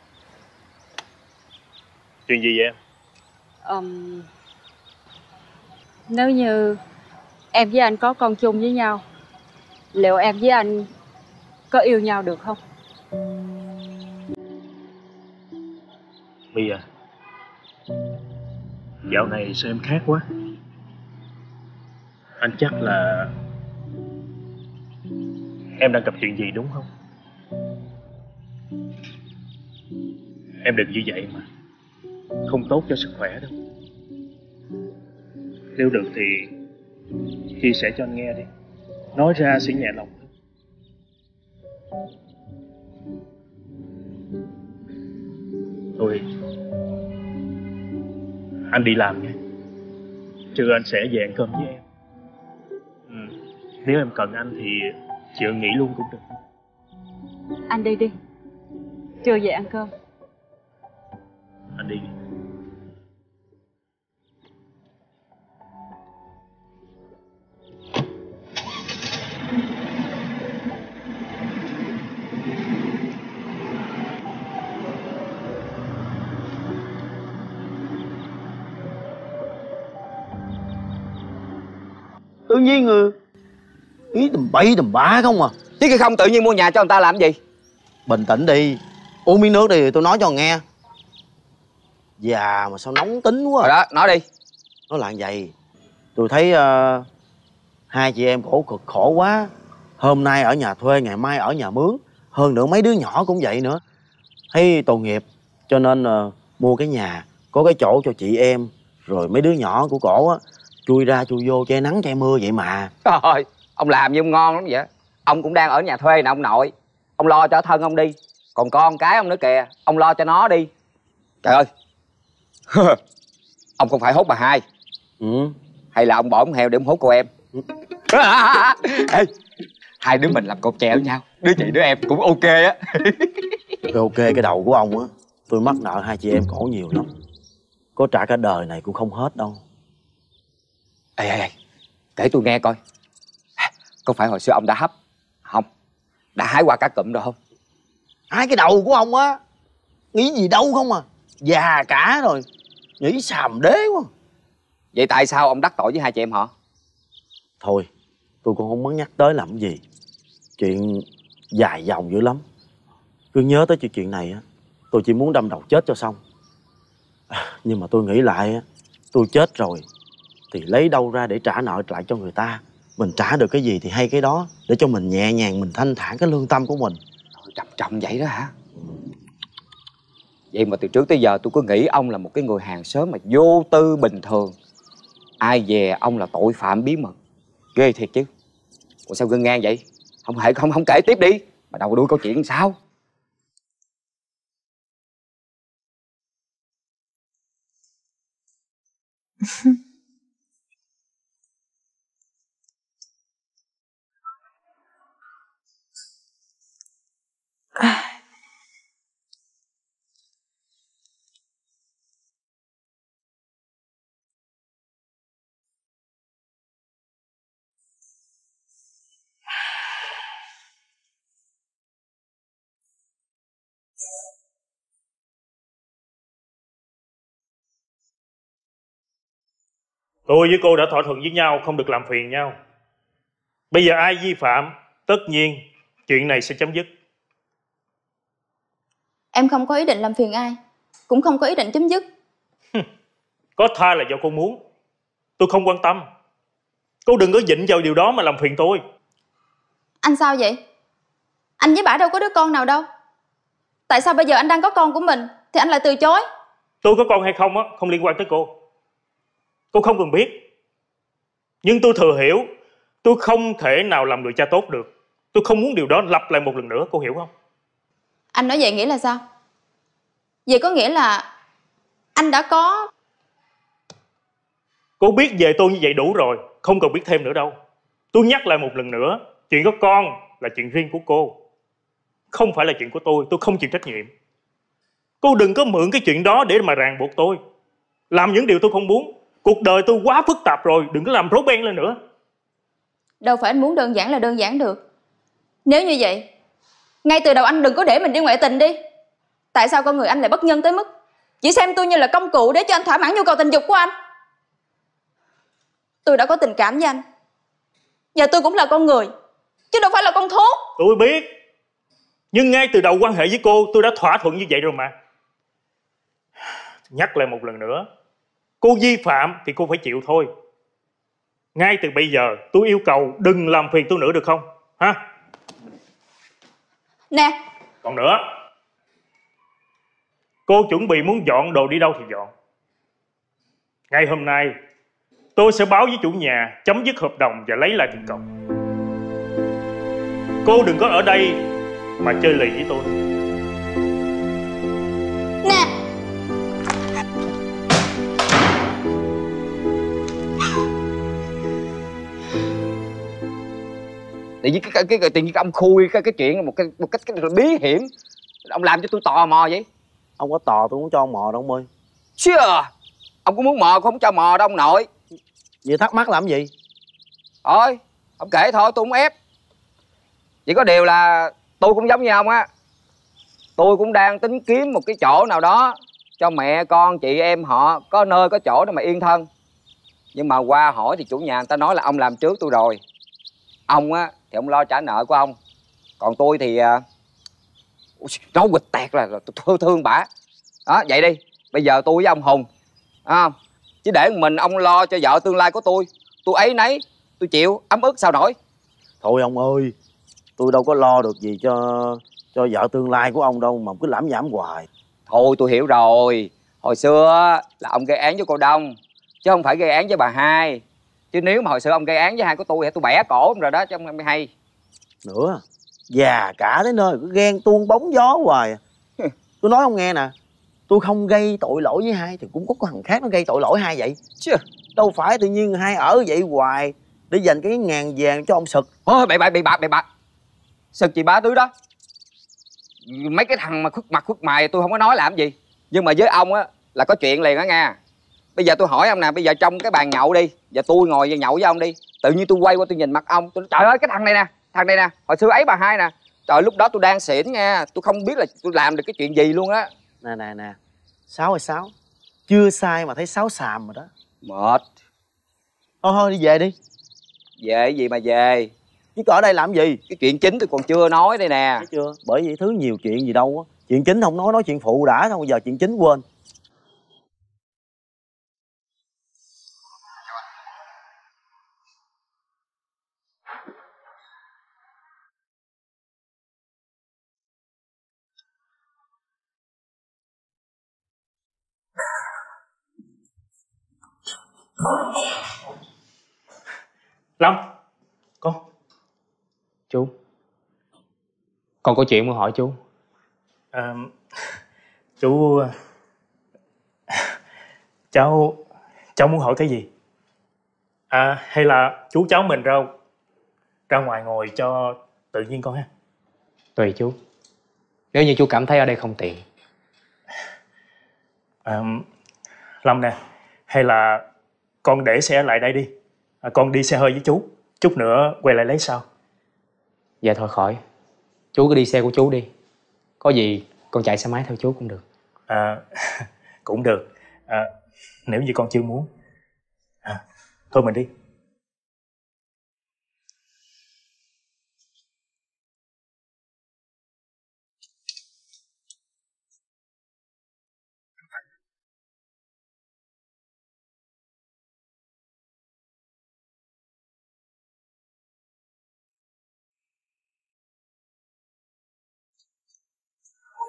Chuyện gì vậy em? um, Nếu như em với anh có con chung với nhau, liệu em với anh có yêu nhau được không? My à, dạo này sao em khác quá. Anh chắc là em đang gặp chuyện gì đúng không? Em đừng như vậy mà, không tốt cho sức khỏe đâu. Nếu được thì chia sẻ cho anh nghe đi, nói ra sẽ nhẹ lòng. Thôi anh đi làm nha, trưa anh sẽ về ăn cơm với em. ừ. Nếu em cần anh thì chịu nghỉ luôn cũng được. Anh đi đi, trưa về ăn cơm. Anh đi. Tự nhiên ừ, ý tầm bậy tầm bạ không à. Chứ cái không tự nhiên mua nhà cho người ta làm gì? Bình tĩnh đi, uống miếng nước đi tôi nói cho nghe. Già mà sao nóng tính quá. Rồi đó, nói đi. Nó là vậy. Tôi thấy uh, hai chị em khổ cực khổ quá. Hôm nay ở nhà thuê, ngày mai ở nhà mướn. Hơn nữa mấy đứa nhỏ cũng vậy nữa. Thấy tội nghiệp, cho nên uh, mua cái nhà, có cái chỗ cho chị em. Rồi mấy đứa nhỏ của cổ á, chui ra chui vô che nắng che mưa vậy mà. Trời, ông làm như ông ngon lắm vậy. Ông cũng đang ở nhà thuê nè ông nội. Ông lo cho thân ông đi. Còn con cái ông nữa kìa, ông lo cho nó đi. Trời ơi. Ông không phải hốt bà hai. Ừ. Hay là ông bỏ con heo để ông hốt cô em? Ừ. Ê, hai đứa mình làm cột chè với nhau, đứa chị đứa em cũng ok á. Ok cái đầu của ông á, tôi mắc nợ hai chị em cổ nhiều lắm, có trả cả đời này cũng không hết đâu. Ê ê ê, kể tôi nghe coi, có phải hồi xưa ông đã hấp không, đã hái qua cả cụm rồi không? Hai cái đầu của ông á, nghĩ gì đâu không à, già cả rồi, nghĩ xàm đế quá. Vậy tại sao ông đắc tội với hai chị em họ? Thôi tôi cũng không muốn nhắc tới làm cái gì, chuyện dài dòng dữ lắm. Cứ nhớ tới chuyện này á, tôi chỉ muốn đâm đầu chết cho xong. À, nhưng mà tôi nghĩ lại á, tôi chết rồi thì lấy đâu ra để trả nợ lại cho người ta. Mình trả được cái gì thì hay cái đó, để cho mình nhẹ nhàng, mình thanh thản cái lương tâm của mình. Trầm trọng vậy đó hả? Vậy mà từ trước tới giờ tôi cứ nghĩ ông là một cái người hàng xóm mà vô tư bình thường. Ai dè ông là tội phạm bí mật. Ghê thiệt chứ. Ủa sao gân ngang vậy? Không hề không không kể tiếp đi, mà đầu đuôi câu chuyện sao? Tôi với cô đã thỏa thuận với nhau không được làm phiền nhau. Bây giờ ai vi phạm, tất nhiên chuyện này sẽ chấm dứt. Em không có ý định làm phiền ai, cũng không có ý định chấm dứt. Có thai là do cô muốn, tôi không quan tâm. Cô đừng có dịnh vào điều đó mà làm phiền tôi. Anh sao vậy? Anh với bả đâu có đứa con nào đâu. Tại sao bây giờ anh đang có con của mình thì anh lại từ chối? Tôi có con hay không á không liên quan tới cô. Cô không cần biết. Nhưng tôi thừa hiểu tôi không thể nào làm người cha tốt được. Tôi không muốn điều đó lặp lại một lần nữa, cô hiểu không? Anh nói vậy nghĩa là sao? Vậy có nghĩa là anh đã có... Cô biết về tôi như vậy đủ rồi, không cần biết thêm nữa đâu. Tôi nhắc lại một lần nữa, chuyện có con là chuyện riêng của cô, không phải là chuyện của tôi. Tôi không chịu trách nhiệm. Cô đừng có mượn cái chuyện đó để mà ràng buộc tôi làm những điều tôi không muốn. Cuộc đời tôi quá phức tạp rồi, đừng có làm rối beng lên nữa. Đâu phải anh muốn đơn giản là đơn giản được. Nếu như vậy, ngay từ đầu anh đừng có để mình đi ngoại tình đi. Tại sao con người anh lại bất nhân tới mức chỉ xem tôi như là công cụ để cho anh thỏa mãn nhu cầu tình dục của anh? Tôi đã có tình cảm với anh, và tôi cũng là con người, chứ đâu phải là con thú. Tôi biết. Nhưng ngay từ đầu quan hệ với cô tôi đã thỏa thuận như vậy rồi mà. Nhắc lại một lần nữa, cô vi phạm thì cô phải chịu thôi. Ngay từ bây giờ tôi yêu cầu đừng làm phiền tôi nữa được không? Ha? Nè. Còn nữa, cô chuẩn bị muốn dọn đồ đi đâu thì dọn. Ngay hôm nay tôi sẽ báo với chủ nhà chấm dứt hợp đồng và lấy lại tiền cọc. Cô đừng có ở đây mà chơi lì với tôi. Nè. Tự nhiên cái cái cái tự nhiên cái ông khui cái cái chuyện một cái một cách cái, cái bí hiểm, ông làm cho tôi tò mò vậy. Ông có tò tôi không cho ông mò đâu ông ơi. Chứ à, ông có muốn mò không cho mò đâu ông nội. Vậy thắc mắc làm gì? Thôi ông kể thôi, tôi không ép. Chỉ có điều là tôi cũng giống như ông á, tôi cũng đang tính kiếm một cái chỗ nào đó cho mẹ con chị em họ có nơi có chỗ để mà yên thân. Nhưng mà qua hỏi thì chủ nhà người ta nói là ông làm trước tôi rồi. Ông á thì ông lo trả nợ của ông, còn tôi thì uh, nói quịch tẹt là, là tôi thương, thương bả đó. Vậy đi, bây giờ tôi với ông Hùng à, chứ để mình ông lo cho vợ tương lai của tôi, tôi ấy nấy tôi chịu, ấm ức sao nổi. Thôi ông ơi, tôi đâu có lo được gì cho cho vợ tương lai của ông đâu mà cứ lãm nhảm hoài. Thôi tôi hiểu rồi, hồi xưa là ông gây án với cô Đông chứ không phải gây án với bà Hai. Chứ nếu mà hồi xưa ông gây án với hai của tôi thì tôi bẻ cổ ông rồi đó chứ ông mới hay. Nữa, già cả tới nơi cứ ghen tuông bóng gió hoài. Tôi nói ông nghe nè, tôi không gây tội lỗi với hai thì cũng có thằng khác nó gây tội lỗi hai vậy chứ. Đâu phải tự nhiên hai ở vậy hoài để dành cái ngàn vàng cho ông Sực. Ôi bậy bạ bậy bạ bậy bạ. Sực gì ba thứ đó. Mấy cái thằng mà khuất mặt khuất mày tôi không có nói làm gì. Nhưng mà với ông á là có chuyện liền đó nha. Bây giờ tôi hỏi ông nè, bây giờ trong cái bàn nhậu đi, giờ tôi ngồi và nhậu với ông đi, tự nhiên tôi quay qua tôi nhìn mặt ông, tôi nói, trời ơi cái thằng này nè, thằng này nè, hồi xưa ấy bà Hai nè. Trời, lúc đó tôi đang xỉn nha, tôi không biết là tôi làm được cái chuyện gì luôn á. Nè nè nè, Sáu hay Sáu, chưa sai mà thấy Sáu xàm rồi đó. Mệt. Thôi thôi đi về đi. Về cái gì mà về? Chứ có ở đây làm gì? Cái chuyện chính tôi còn chưa nói đây nè. Thấy chưa? Bởi vì thứ nhiều chuyện gì đâu á. Chuyện chính không nói, nói chuyện phụ đã, xong bây giờ chuyện chính quên. Lâm, con. Chú, con có chuyện muốn hỏi chú. À, chú... Cháu... Cháu muốn hỏi cái gì? À, hay là chú cháu mình ra ra ngoài ngồi cho tự nhiên con ha? Tùy chú. Nếu như chú cảm thấy ở đây không tiện. À, Lâm nè, hay là con để xe lại đây đi. À, con đi xe hơi với chú, chút nữa quay lại lấy sau. Dạ thôi khỏi, chú cứ đi xe của chú đi. Có gì con chạy xe máy theo chú cũng được. À, cũng được. À, nếu như con chưa muốn. À, thôi mình đi.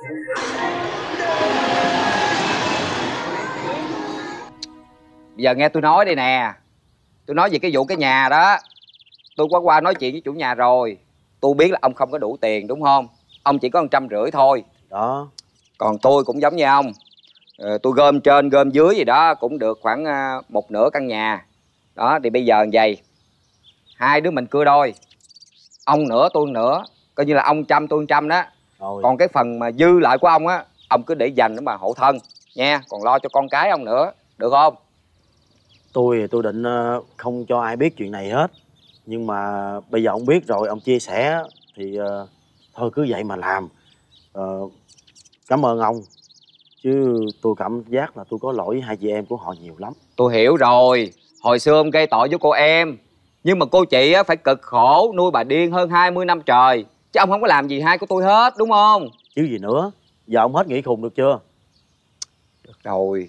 Bây giờ nghe tôi nói đây nè. Tôi nói về cái vụ cái nhà đó. Tôi có qua nói chuyện với chủ nhà rồi. Tôi biết là ông không có đủ tiền đúng không? Ông chỉ có một trăm rưỡi thôi. Đó. Còn tôi cũng giống như ông. ờ, Tôi gom trên gom dưới gì đó cũng được khoảng uh, một nửa căn nhà. Đó thì bây giờ vậy, hai đứa mình cưa đôi. Ông nửa tôi nửa. Coi như là ông trăm tôi trăm đó. Rồi. Còn cái phần mà dư lại của ông á, ông cứ để dành để mà hộ thân nha. Còn lo cho con cái ông nữa. Được không? Tôi tôi định không cho ai biết chuyện này hết. Nhưng mà bây giờ ông biết rồi, ông chia sẻ thì uh, thôi cứ vậy mà làm. uh, Cảm ơn ông. Chứ tôi cảm giác là tôi có lỗi với hai chị em của họ nhiều lắm. Tôi hiểu rồi. Hồi xưa ông gây tội với cô em. Nhưng mà cô chị á phải cực khổ nuôi bà điên hơn hai mươi năm trời. Chứ ông không có làm gì hai của tôi hết đúng không? Chứ gì nữa. Giờ ông hết nghĩ khùng được chưa? Được rồi.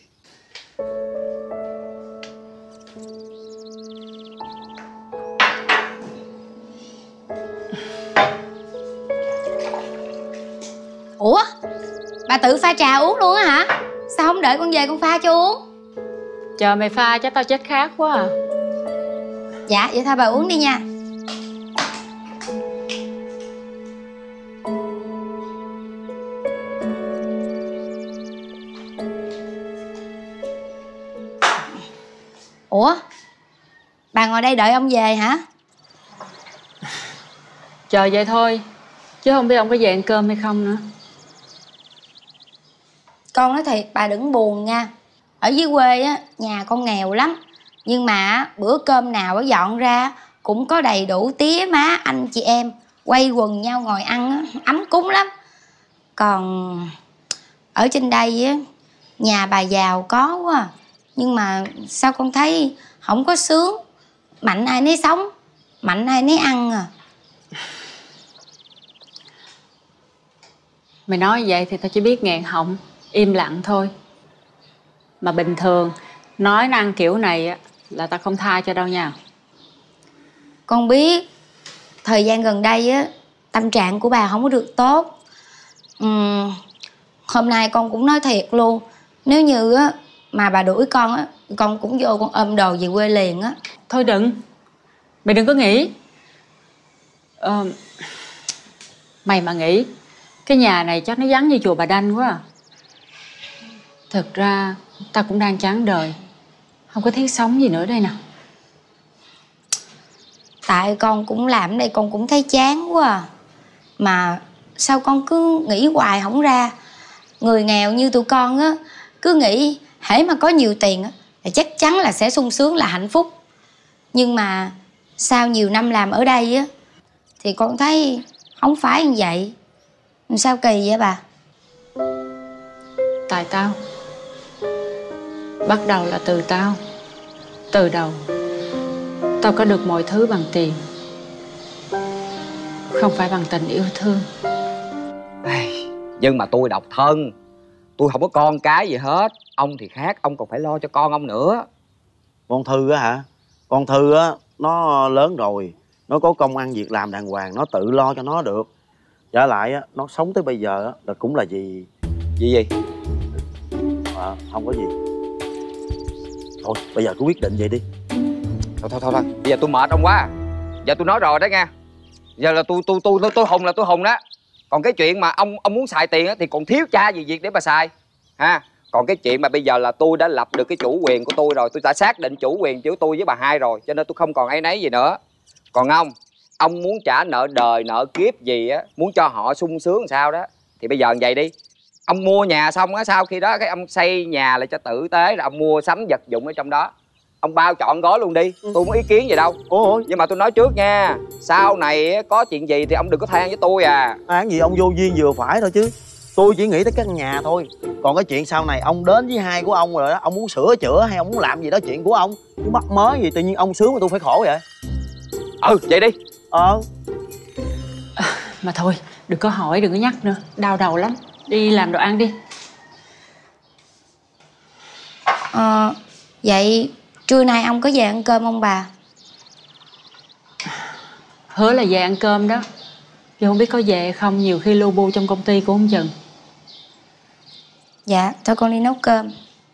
Ủa, bà tự pha trà uống luôn á hả? Sao không đợi con về con pha cho uống? Chờ mày pha chắc tao chết khát quá à. Dạ, vậy thôi bà uống đi nha. Ủa, bà ngồi đây đợi ông về hả? Chờ vậy thôi, chứ không biết ông có về ăn cơm hay không nữa. Con nói thiệt, bà đừng buồn nha. Ở dưới quê á, nhà con nghèo lắm. Nhưng mà bữa cơm nào dọn ra cũng có đầy đủ tía má anh chị em quay quần nhau ngồi ăn á, ấm cúng lắm. Còn ở trên đây á, nhà bà giàu có quá. Nhưng mà sao con thấy không có sướng. Mạnh ai nấy sống, mạnh ai nấy ăn à. Mày nói vậy thì tao chỉ biết nghẹn họng, im lặng thôi. Mà bình thường nói năng kiểu này á là tao không tha cho đâu nha. Con biết thời gian gần đây á, tâm trạng của bà không có được tốt. uhm, Hôm nay con cũng nói thiệt luôn. Nếu như á mà bà đuổi con á, con cũng vô con ôm đồ về quê liền á. Thôi đừng, mày đừng có nghĩ. ờ, Mày mà nghĩ cái nhà này chắc nó vắng như chùa Bà Đanh quá à. Thực ra tao cũng đang chán đời, không có thiết sống gì nữa đây nè. Tại con cũng làm ở đây con cũng thấy chán quá à. Mà sao con cứ nghĩ hoài không ra. Người nghèo như tụi con á, cứ nghĩ hễ mà có nhiều tiền á là chắc chắn là sẽ sung sướng là hạnh phúc. Nhưng mà sau nhiều năm làm ở đây á thì con thấy không phải như vậy. Sao kỳ vậy bà? Tại tao. Bắt đầu là từ tao. Từ đầu tao có được mọi thứ bằng tiền, không phải bằng tình yêu thương. Nhưng mà tôi độc thân, tôi không có con cái gì hết. Ông thì khác, ông còn phải lo cho con ông nữa. Con Thư á hả? Con Thư á, nó lớn rồi, nó có công ăn việc làm đàng hoàng, nó tự lo cho nó được. Trở lại á, nó sống tới bây giờ á là cũng là vì... Vì gì? À, không có gì. Thôi bây giờ cứ quyết định vậy đi. Thôi thôi thôi, thôi. Bây giờ tôi mệt ông quá. Giờ tôi nói rồi đó nha. Giờ là tôi tôi tôi tôi, tôi hùng là tôi hùng đó. Còn cái chuyện mà ông ông muốn xài tiền á thì còn thiếu cha gì việc để mà xài ha. Còn cái chuyện mà bây giờ là tôi đã lập được cái chủ quyền của tôi rồi, tôi đã xác định chủ quyền giữa tôi với bà hai rồi, cho nên tôi không còn áy náy gì nữa. Còn ông, ông muốn trả nợ đời nợ kiếp gì á, muốn cho họ sung sướng làm sao đó, thì bây giờ vậy đi. Ông mua nhà xong á, sau khi đó cái ông xây nhà lại cho tử tế, rồi ông mua sắm vật dụng ở trong đó, ông bao trọn gói luôn đi. Tôi không có ý kiến gì đâu. Ôi, nhưng mà tôi nói trước nha, sau này có chuyện gì thì ông đừng có than với tôi à. Án gì ông vô duyên vừa phải thôi chứ. Tôi chỉ nghĩ tới căn nhà thôi. Còn cái chuyện sau này ông đến với hai của ông rồi đó, ông muốn sửa chữa hay ông muốn làm gì đó chuyện của ông. Chứ mắc mới gì tự nhiên ông sướng mà tôi phải khổ vậy. Ừ vậy đi. Ờ à, Mà thôi đừng có hỏi, đừng có nhắc nữa, đau đầu lắm. Đi làm đồ ăn đi. Ờ vậy trưa nay ông có về ăn cơm không bà? Hứa là về ăn cơm đó, nhưng không biết có về hay không. Nhiều khi lu bu trong công ty cũng không chừng. Dạ, thôi con đi nấu cơm.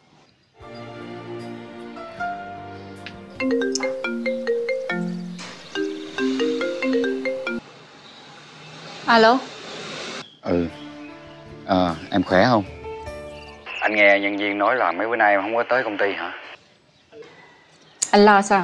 Alo. Ừ. Ờ, em khỏe không? Anh nghe nhân viên nói là mấy bữa nay em không có tới công ty hả? Anh lo sao?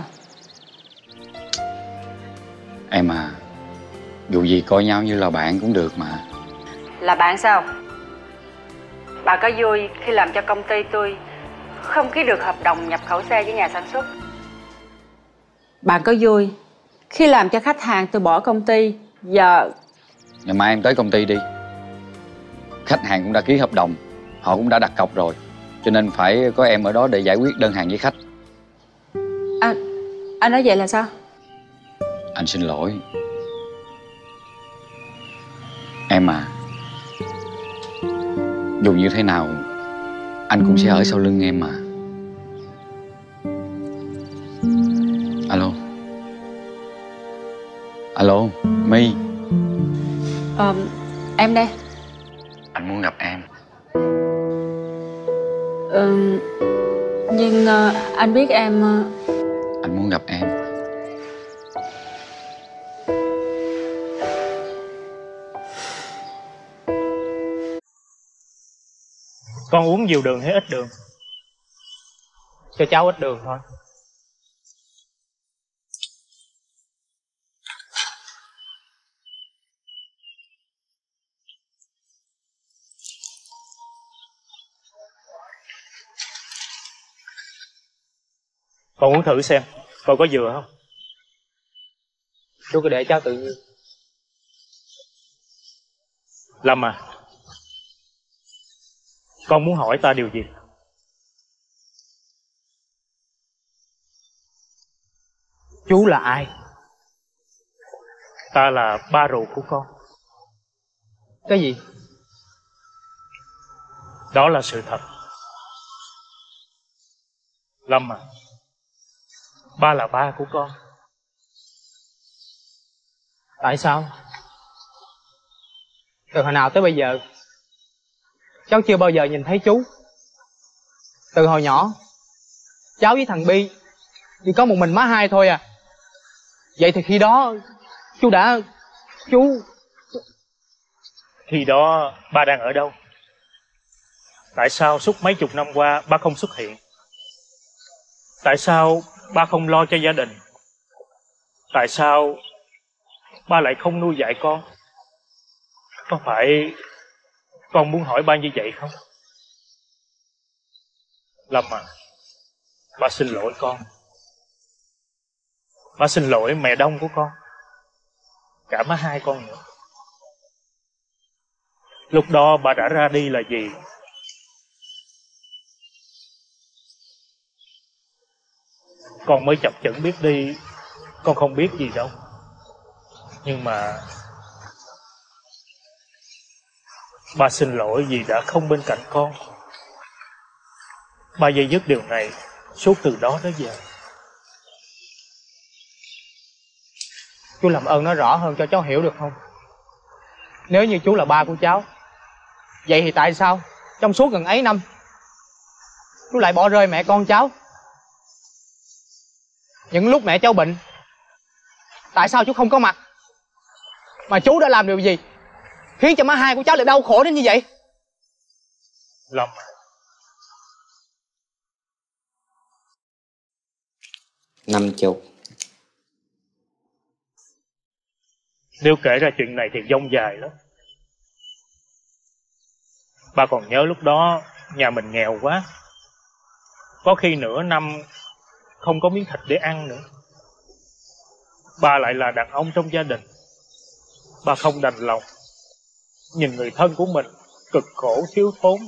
Em à, dù gì coi nhau như là bạn cũng được mà. Là bạn sao? Bà có vui khi làm cho công ty tôi không ký được hợp đồng nhập khẩu xe với nhà sản xuất? Bạn có vui khi làm cho khách hàng tôi bỏ công ty giờ... Ngày mai em tới công ty đi. Khách hàng cũng đã ký hợp đồng, họ cũng đã đặt cọc rồi, cho nên phải có em ở đó để giải quyết đơn hàng với khách. À, anh nói vậy là sao? Anh xin lỗi. Em à, dù như thế nào anh cũng sẽ ở sau lưng em mà. Alo. Alo, My. Ờ, em đây. Anh muốn gặp em. Ừ, nhưng uh, anh biết em... Uh... Anh muốn gặp em. Con uống nhiều đường hay ít đường? Cho cháu ít đường thôi. Con uống thử xem, coi có vừa không? Chú cứ để cháu tự nhiên. Lâm à, con muốn hỏi ta điều gì? Chú là ai? Ta là ba ruột của con. Cái gì? Đó là sự thật. Lâm à, ba là ba của con. Tại sao? Từ hồi nào tới bây giờ cháu chưa bao giờ nhìn thấy chú. Từ hồi nhỏ cháu với thằng Bi chỉ có một mình má hai thôi à. Vậy thì khi đó chú đã... Chú... Khi đó ba đang ở đâu? Tại sao suốt mấy chục năm qua ba không xuất hiện? Tại sao ba không lo cho gia đình? Tại sao ba lại không nuôi dạy con? Có phải con muốn hỏi ba như vậy không? Lâm à, ba xin lỗi con. Ba xin lỗi mẹ Đông của con, cả má hai con nữa. Lúc đó ba đã ra đi là gì? Con mới chập chững biết đi, con không biết gì đâu. Nhưng mà ba xin lỗi vì đã không bên cạnh con. Ba dây dứt điều này suốt từ đó tới giờ. Chú làm ơn nói rõ hơn cho cháu hiểu được không? Nếu như chú là ba của cháu, vậy thì tại sao trong suốt gần ấy năm chú lại bỏ rơi mẹ con cháu? Những lúc mẹ cháu bệnh, tại sao chú không có mặt? Mà chú đã làm điều gì khiến cho má hai của cháu lại đau khổ đến như vậy? Lâm, Năm chục. Nếu kể ra chuyện này thì dông dài lắm. Ba còn nhớ lúc đó nhà mình nghèo quá, có khi nửa năm không có miếng thịt để ăn nữa. Ba lại là đàn ông trong gia đình, ba không đành lòng nhìn người thân của mình cực khổ thiếu thốn.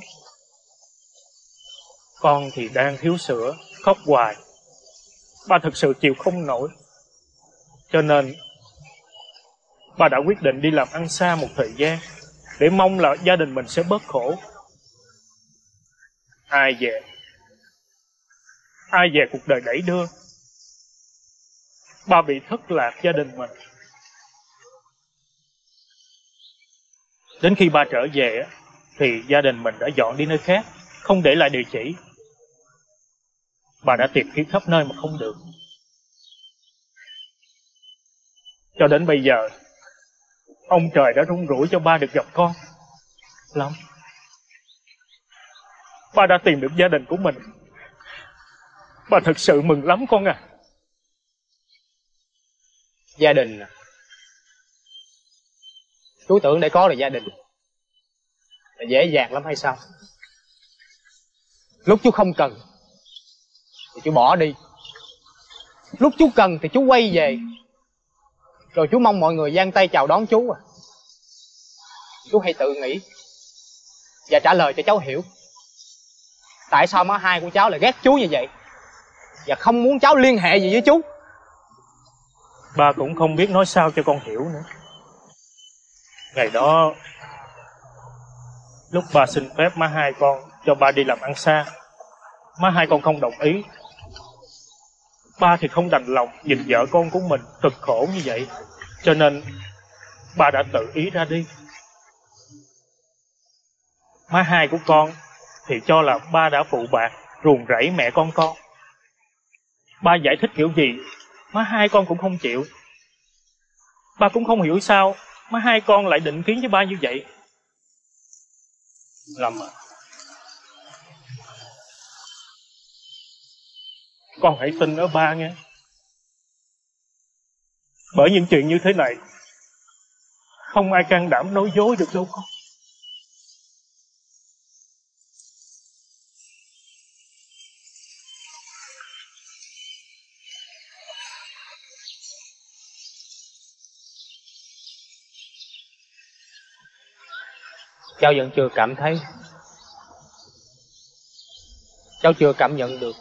Con thì đang thiếu sữa, khóc hoài. Ba thực sự chịu không nổi, cho nên ba đã quyết định đi làm ăn xa một thời gian, để mong là gia đình mình sẽ bớt khổ. Ai về Ai về cuộc đời đẩy đưa, ba bị thất lạc gia đình mình. Đến khi ba trở về thì gia đình mình đã dọn đi nơi khác, không để lại địa chỉ. Bà đã tìm kiếm khắp nơi mà không được. Cho đến bây giờ, ông trời đã rung rủi cho ba được gặp con. Lâm, ba đã tìm được gia đình của mình. Ba thật sự mừng lắm con à. Gia đình à? Chú tưởng để có được gia đình là dễ dàng lắm hay sao? Lúc chú không cần thì chú bỏ đi, lúc chú cần thì chú quay về, rồi chú mong mọi người giang tay chào đón chú à. Chú hãy tự nghĩ và trả lời cho cháu hiểu, tại sao má hai của cháu lại ghét chú như vậy và không muốn cháu liên hệ gì với chú. Ba cũng không biết nói sao cho con hiểu nữa. Ngày đó, lúc ba xin phép má hai con cho ba đi làm ăn xa, má hai con không đồng ý. Ba thì không đành lòng nhìn vợ con của mình cực khổ như vậy, cho nên ba đã tự ý ra đi. Má hai của con thì cho là ba đã phụ bạc, ruồng rẫy mẹ con con. Ba giải thích kiểu gì, má hai con cũng không chịu. Ba cũng không hiểu sao má hai con lại định kiến với ba như vậy. Lâm à, con hãy tin ở ba nghe. Bởi những chuyện như thế này, không ai can đảm nói dối được đâu con. Cháu vẫn chưa cảm thấy, cháu chưa cảm nhận được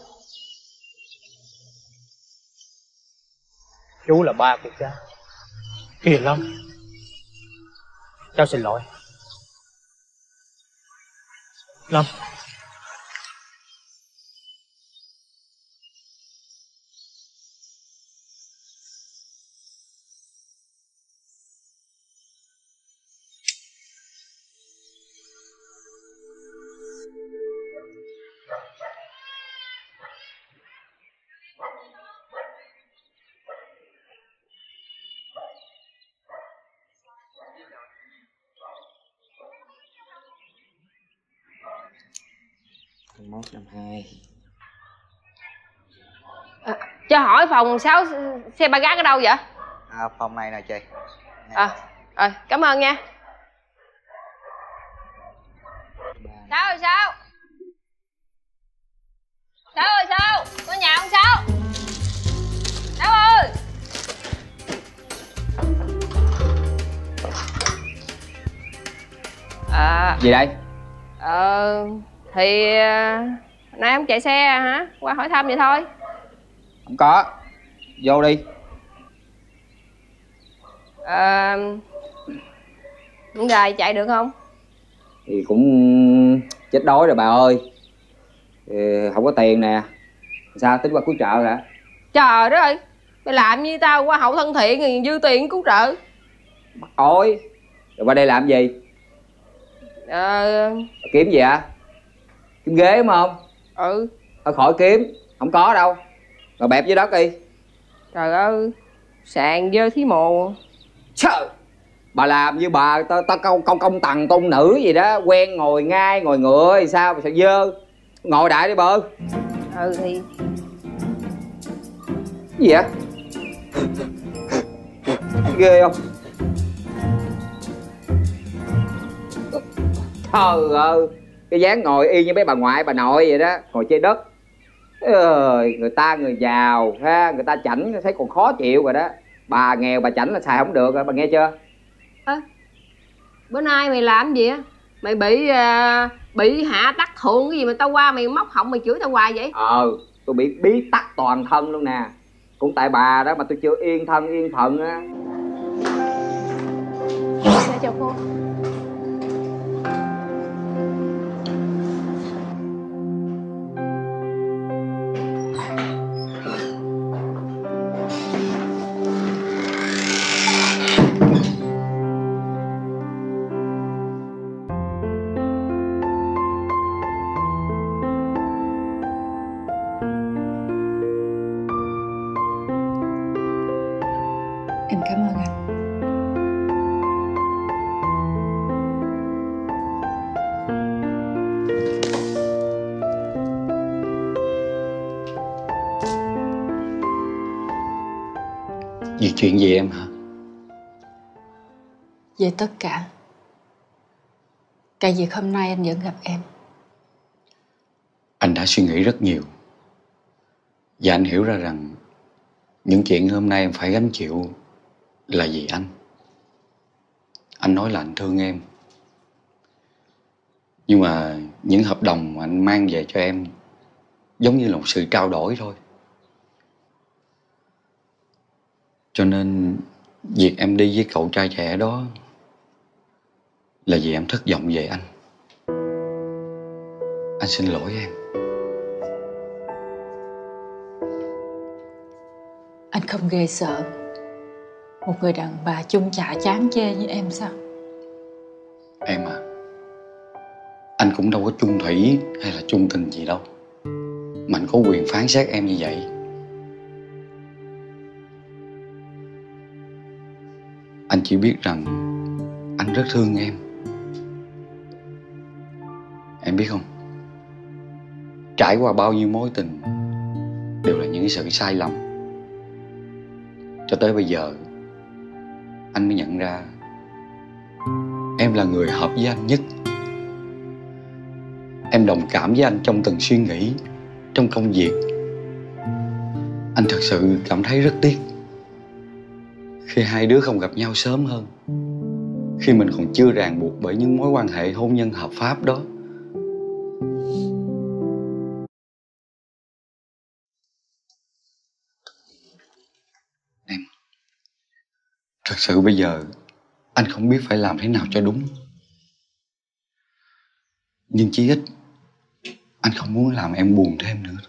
chú là ba của cháu. Kìa Lâm, cháu xin lỗi. Lâm, mốt năm hai. À, cho hỏi phòng sáu xe ba gác ở đâu vậy? À, phòng này nè chị. À, à, cảm ơn nha. Sao rồi sao? Sao rồi sao? Có nhà không sao? Sao ơi? À, Gì đây? Ờ, thì uh, nay ông chạy xe hả? Qua hỏi thăm vậy thôi. Không có. Vô đi. Ờ, uh, gài chạy được không? Thì cũng chết đói rồi bà ơi. Thì không có tiền nè. Sao tính qua cứu trợ hả? Trời đất ơi, mày làm như tao qua hậu thân thiện thì dư tiền cứu trợ. Ôi, rồi qua đây làm gì? Ờ... Kiếm gì hả? Kiếm ghế đúng không? Ừ. Thôi khỏi kiếm, không có đâu. Rồi bẹp dưới đất đi. Trời ơi, sàn dơ thí mồ. Trời, bà làm như bà tao ta công công công tằng tôn nữ gì đó, quen ngồi ngai ngồi ngựa thì sao mà sợ dơ. Ngồi đại đi bơ. Ừ thì gì vậy? Ghê không? Trời ơi, cái dáng ngồi y như mấy bà ngoại bà nội vậy đó, ngồi trên đất. Ơi, người ta người giàu ha, người ta chảnh thấy còn khó chịu rồi đó. Bà nghèo bà chảnh là xài không được rồi, bà nghe chưa? À, bữa nay mày làm gì á? Mày bị uh, bị hạ tắc thượng cái gì mà tao qua mày móc họng mày chửi tao hoài vậy? Ờ, tôi bị bí tắc toàn thân luôn nè. Cũng tại bà đó mà tôi chưa yên thân yên phận á. Dạ chào cô. Em cảm ơn anh. Vì chuyện gì em hả? Về tất cả. Cả việc hôm nay anh vẫn gặp em. Anh đã suy nghĩ rất nhiều. Và anh hiểu ra rằng những chuyện hôm nay em phải gánh chịu là vì anh. Anh nói là anh thương em. Nhưng mà những hợp đồng mà anh mang về cho em giống như là một sự trao đổi thôi. Cho nên việc em đi với cậu trai trẻ đó là vì em thất vọng về anh. Anh xin lỗi em. Anh không ghê sợ một người đàn bà chung chạ chán chê như em sao? Em à, anh cũng đâu có chung thủy hay là chung tình gì đâu mà anh có quyền phán xét em như vậy. Anh chỉ biết rằng anh rất thương em. Em biết không, trải qua bao nhiêu mối tình đều là những sự sai lầm. Cho tới bây giờ anh mới nhận ra em là người hợp với anh nhất. Em đồng cảm với anh trong từng suy nghĩ, trong công việc. Anh thật sự cảm thấy rất tiếc khi hai đứa không gặp nhau sớm hơn, khi mình còn chưa ràng buộc bởi những mối quan hệ hôn nhân hợp pháp đó. Em, thật sự bây giờ anh không biết phải làm thế nào cho đúng. Nhưng chí ít anh không muốn làm em buồn thêm nữa.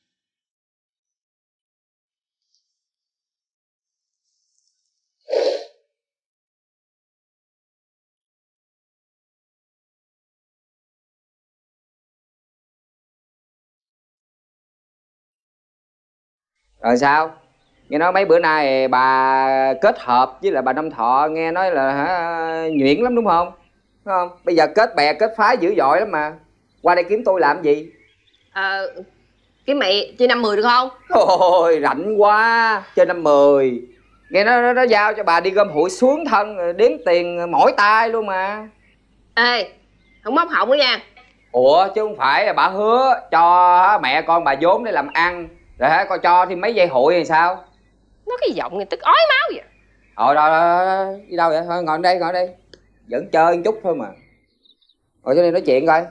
Rồi sao? Nghe nói mấy bữa nay bà kết hợp với lại bà Năm Thọ, nghe nói là hả, nhuyễn lắm đúng không? Đúng không? Bây giờ kết bè kết phái dữ dội lắm mà. Qua đây kiếm tôi làm gì? Ờ, kiếm mày chơi năm mười được không? Ôi rảnh quá, chơi năm mười. Nghe nó, nó nó giao cho bà đi gom hụi xuống thân, đếm tiền mỏi tay luôn mà. Ê, không móc họng nữa nha. Ủa chứ không phải là bà hứa cho mẹ con bà vốn để làm ăn, rồi hả coi cho thêm mấy dây hụi thì sao? Nó cái giọng người tức ói máu vậy. Rồi rồi rồi, đi đâu vậy? Thôi ngồi đây, ngồi đây. Vẫn chơi một chút thôi mà. Ngồi xuống đây nói chuyện coi.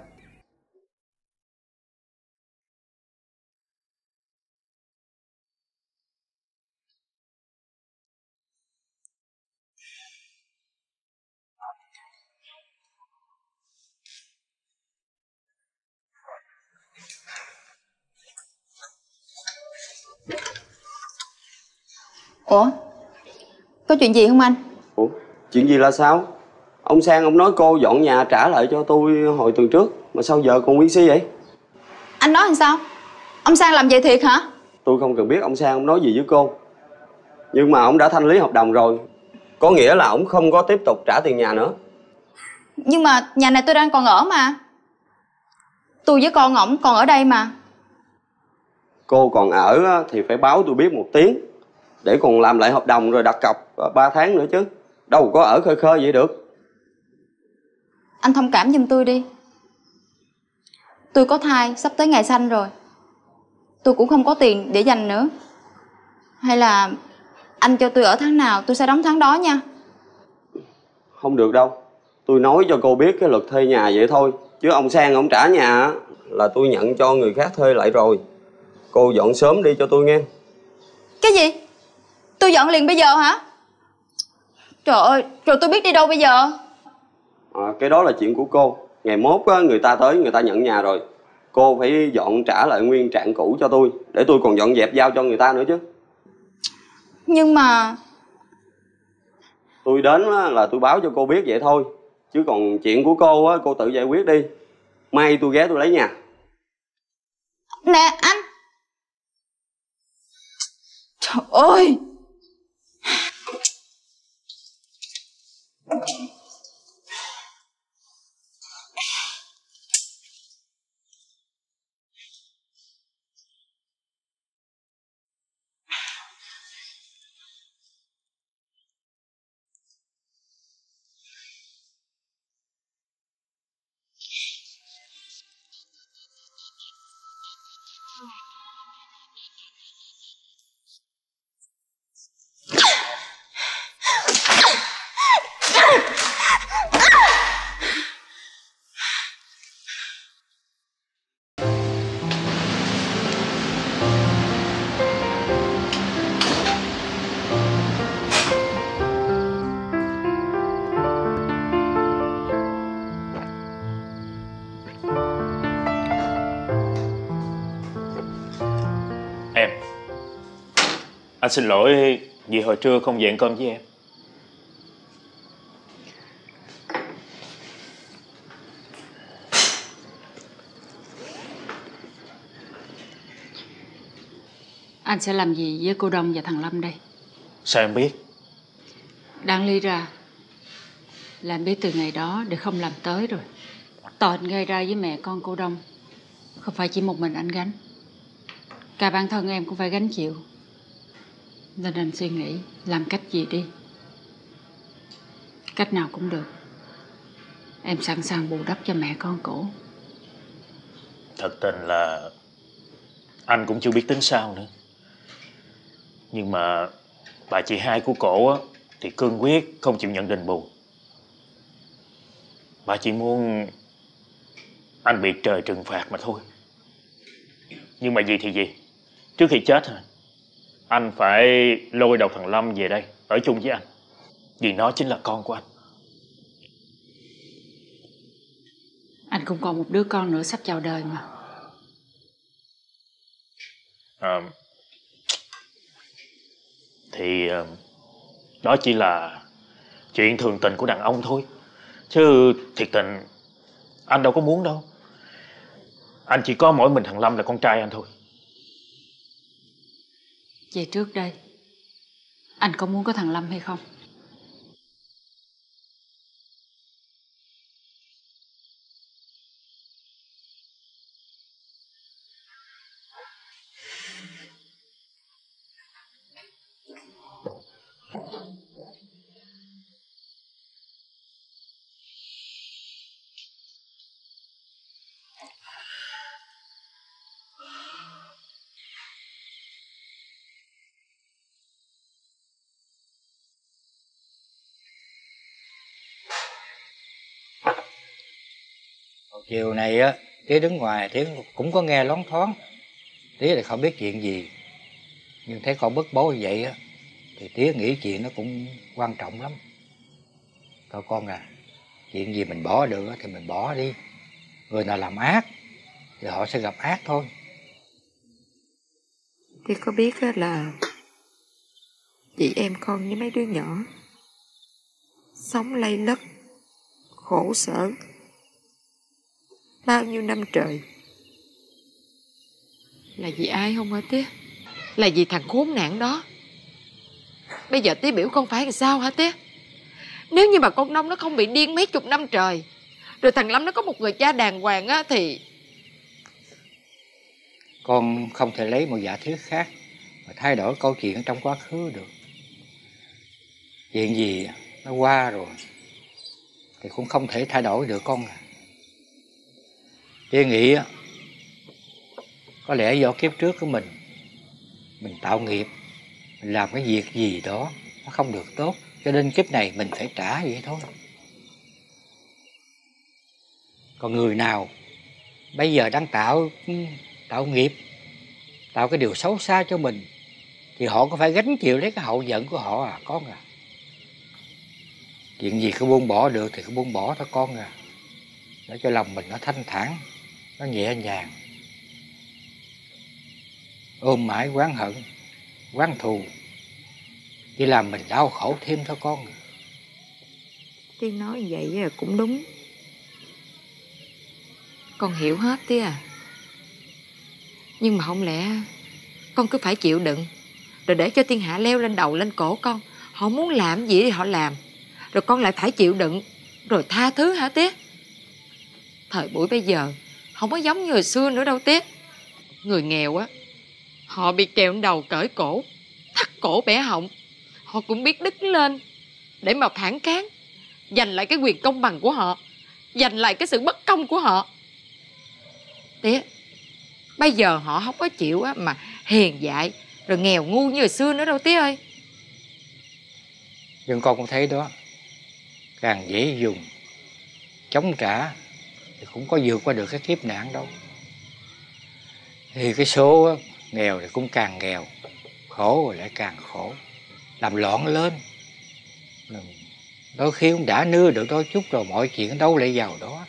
Ủa, có chuyện gì không anh? Ủa, chuyện gì là sao? Ông Sang ông nói cô dọn nhà trả lại cho tôi hồi tuần trước, mà sao giờ còn nguyên si vậy? Anh nói làm sao? Ông Sang làm vậy thiệt hả? Tôi không cần biết ông Sang ông nói gì với cô. Nhưng mà ông đã thanh lý hợp đồng rồi. Có nghĩa là ông không có tiếp tục trả tiền nhà nữa. Nhưng mà nhà này tôi đang còn ở mà. Tôi với con ổng còn ở đây mà. Cô còn ở thì phải báo tôi biết một tiếng, để còn làm lại hợp đồng rồi đặt cọc ba tháng nữa chứ. Đâu có ở khơi khơi vậy được. Anh thông cảm giùm tôi đi. Tôi có thai, sắp tới ngày sanh rồi. Tôi cũng không có tiền để dành nữa. Hay là anh cho tôi ở tháng nào tôi sẽ đóng tháng đó nha. Không được đâu. Tôi nói cho cô biết cái luật thuê nhà vậy thôi. Chứ ông Sang ông trả nhà là tôi nhận cho người khác thuê lại rồi. Cô dọn sớm đi cho tôi nghe. Cái gì? Tôi dọn liền bây giờ hả? Trời ơi, rồi tôi biết đi đâu bây giờ? À, cái đó là chuyện của cô. Ngày mốt á, người ta tới người ta nhận nhà rồi, cô phải dọn trả lại nguyên trạng cũ cho tôi, để tôi còn dọn dẹp giao cho người ta nữa chứ. Nhưng mà tôi đến á, là tôi báo cho cô biết vậy thôi. Chứ còn chuyện của cô á, cô tự giải quyết đi. Mai tôi ghé tôi lấy nhà. Nè anh. Trời ơi. Anh xin lỗi vì hồi trưa không về ăn cơm với em. Anh sẽ làm gì với cô Đông và thằng Lâm đây? Sao em biết? Đáng lý ra là anh biết từ ngày đó để không làm tới rồi. Tội gây ra với mẹ con cô Đông không phải chỉ một mình anh gánh, cả bản thân em cũng phải gánh chịu. Nên anh suy nghĩ làm cách gì đi, cách nào cũng được. Em sẵn sàng bù đắp cho mẹ con cổ. Thật tình là anh cũng chưa biết tính sao nữa. Nhưng mà bà chị hai của cổ á, thì cương quyết không chịu nhận đền bù. Bà chỉ muốn anh bị trời trừng phạt mà thôi. Nhưng mà gì thì gì, trước khi chết anh phải lôi đầu thằng Lâm về đây ở chung với anh, vì nó chính là con của anh. Anh cũng còn một đứa con nữa sắp chào đời mà. À, thì đó chỉ là chuyện thường tình của đàn ông thôi, chứ thiệt tình anh đâu có muốn đâu. Anh chỉ có mỗi mình thằng Lâm là con trai anh thôi. Vậy trước đây anh có muốn có thằng Lâm hay không? Chiều này á, Tía đứng ngoài, Tía cũng có nghe loáng thoáng. Tía thì không biết chuyện gì, nhưng thấy con bức bối như vậy á, thì Tía nghĩ chuyện nó cũng quan trọng lắm. Thôi con à, chuyện gì mình bỏ được thì mình bỏ đi. Người nào làm ác thì họ sẽ gặp ác thôi. Tía có biết là chị em con với mấy đứa nhỏ sống lây lất, khổ sở bao nhiêu năm trời là vì ai không hả Tía? Là vì thằng khốn nạn đó. Bây giờ Tía biểu con phải làm sao hả Tía? Nếu như mà con Đông nó không bị điên mấy chục năm trời, rồi thằng Lâm nó có một người cha đàng hoàng á, thì con không thể lấy một giả thuyết khác mà thay đổi câu chuyện ở trong quá khứ được. Chuyện gì nó qua rồi thì cũng không thể thay đổi được con à. Tía nghĩ có lẽ do kiếp trước của mình mình tạo nghiệp, mình làm cái việc gì đó nó không được tốt, cho nên kiếp này mình phải trả vậy thôi. Còn người nào bây giờ đang tạo tạo nghiệp, tạo cái điều xấu xa cho mình, thì họ có phải gánh chịu lấy cái hậu giận của họ à con à. Chuyện gì cứ buông bỏ được thì cứ buông bỏ thôi con à, để cho lòng mình nó thanh thản, nó nhẹ nhàng. Ôm mãi oán hận, oán thù chỉ làm mình đau khổ thêm thôi con. Tía nói vậy cũng đúng, con hiểu hết Tía à. Nhưng mà không lẽ con cứ phải chịu đựng rồi để cho thiên hạ leo lên đầu lên cổ con? Họ muốn làm gì thì họ làm, rồi con lại phải chịu đựng rồi tha thứ hả Tía? Thời buổi bây giờ không có giống như hồi xưa nữa đâu Tía. Người nghèo á, họ bị kẹo đầu cởi cổ, thắt cổ bẻ họng, họ cũng biết đứng lên để mà phản kháng, giành lại cái quyền công bằng của họ, giành lại cái sự bất công của họ. Tía, bây giờ họ không có chịu á mà hèn dại rồi nghèo ngu như hồi xưa nữa đâu Tía ơi. Nhưng con cũng thấy đó, càng dễ dùng chống trả thì cũng có vượt qua được cái kiếp nạn đâu. Thì cái số nghèo thì cũng càng nghèo, khổ rồi lại càng khổ, làm loạn lên. Đôi khi cũng đã nưa được đôi chút rồi mọi chuyện đâu lại vào đó.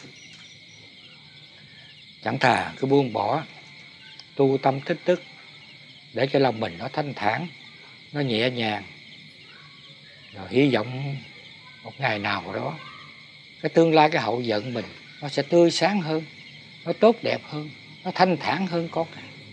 Chẳng thà cứ buông bỏ, tu tâm tích đức để cho lòng mình nó thanh thản, nó nhẹ nhàng, rồi hy vọng một ngày nào đó cái tương lai, cái hậu vận mình nó sẽ tươi sáng hơn, nó tốt đẹp hơn, nó thanh thản hơn con.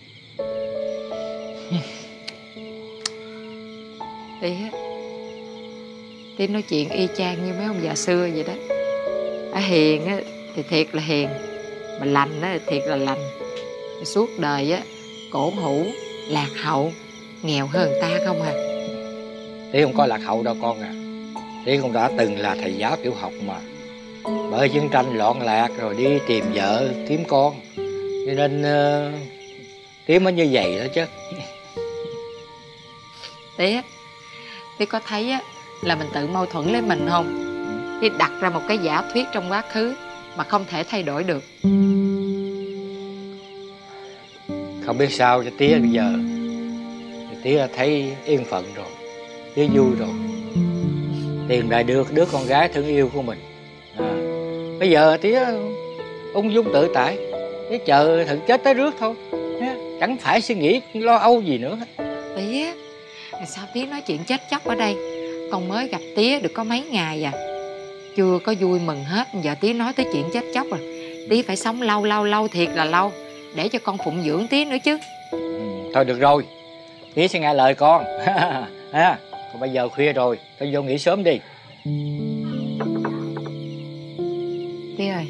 Tía Tía nói chuyện y chang như mấy ông già xưa vậy đó. Ở hiền á thì thiệt là hiền, mà lành á thiệt là lành. Suốt đời á cổ hủ, lạc hậu, nghèo hơn ta không à. Tía không có lạc hậu đâu con à. Tía cũng đã từng là thầy giáo tiểu học mà. Bởi chiến tranh loạn lạc rồi đi tìm vợ, kiếm con, cho nên uh, Tía mới như vậy đó chứ. Tía Tía có thấy á là mình tự mâu thuẫn lấy mình không? Tía đặt ra một cái giả thuyết trong quá khứ mà không thể thay đổi được. Không biết sao cho Tía bây giờ thì Tía thấy yên phận rồi, Tía vui rồi, tìm lại được đứa con gái thương yêu của mình. À, bây giờ Tía ung dung tự tại, Tía chờ thằng chết tới rước thôi, chẳng phải suy nghĩ lo âu gì nữa. Tía, sao Tía nói chuyện chết chóc ở đây? Con mới gặp Tía được có mấy ngày à, chưa có vui mừng hết, giờ Tía nói tới chuyện chết chóc rồi. Tía phải sống lâu lâu lâu thiệt là lâu để cho con phụng dưỡng Tía nữa chứ. Ừ, thôi được rồi, Tía sẽ nghe lời con. Ha, còn bây giờ khuya rồi, con vô nghỉ sớm đi. Tía ơi,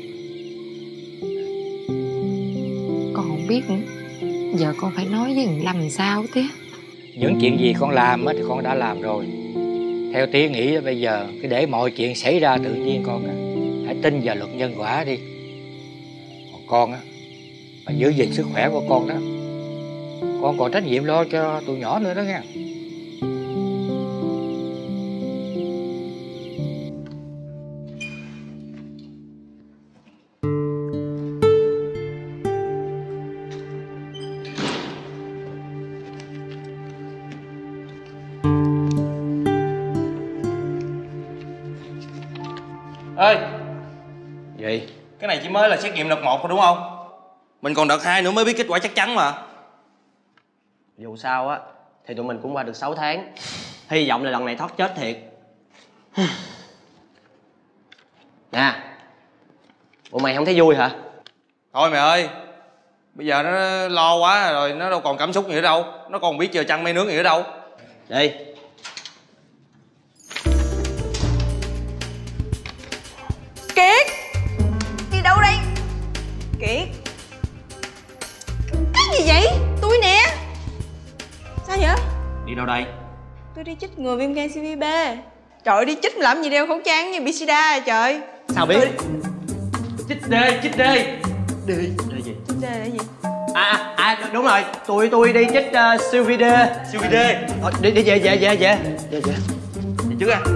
con không biết nữa, giờ con phải nói với thằng Lâm sao Tía? Những chuyện gì con làm thì con đã làm rồi. Theo Tía nghĩ bây giờ cứ để mọi chuyện xảy ra tự nhiên con à. Hãy tin vào luật nhân quả đi. Còn con á, mà giữ gìn sức khỏe của con đó, con còn trách nhiệm lo cho tụi nhỏ nữa đó nghe. Ơi, gì? Cái này chỉ mới là xét nghiệm đợt một thôi đúng không? Mình còn đợt hai nữa mới biết kết quả chắc chắn mà. Dù sao á thì tụi mình cũng qua được sáu tháng. Hy vọng là lần này thoát chết thiệt. Nè, bộ mày không thấy vui hả? Thôi mày ơi, bây giờ nó lo quá rồi, nó đâu còn cảm xúc gì nữa đâu. Nó còn biết chờ chăn mây nướng gì nữa đâu. Đi. Kiệt, đi đâu đây? Kiệt, cái gì vậy? Tôi nè. Sao vậy? Đi đâu đây? Tôi đi chích ngừa viêm gan xê vê bê. Trời ơi, đi chích làm gì đeo khẩu trang như bị sida à trời. Sao biết? Chích đê, chích đê. Đi, đi gì? Chích đê là gì? À, à, đúng rồi, tôi tôi đi chích uh, siêu vi đê. Siêu vi đê. Ờ, đi đi về về về về. Về về. Đi trước à.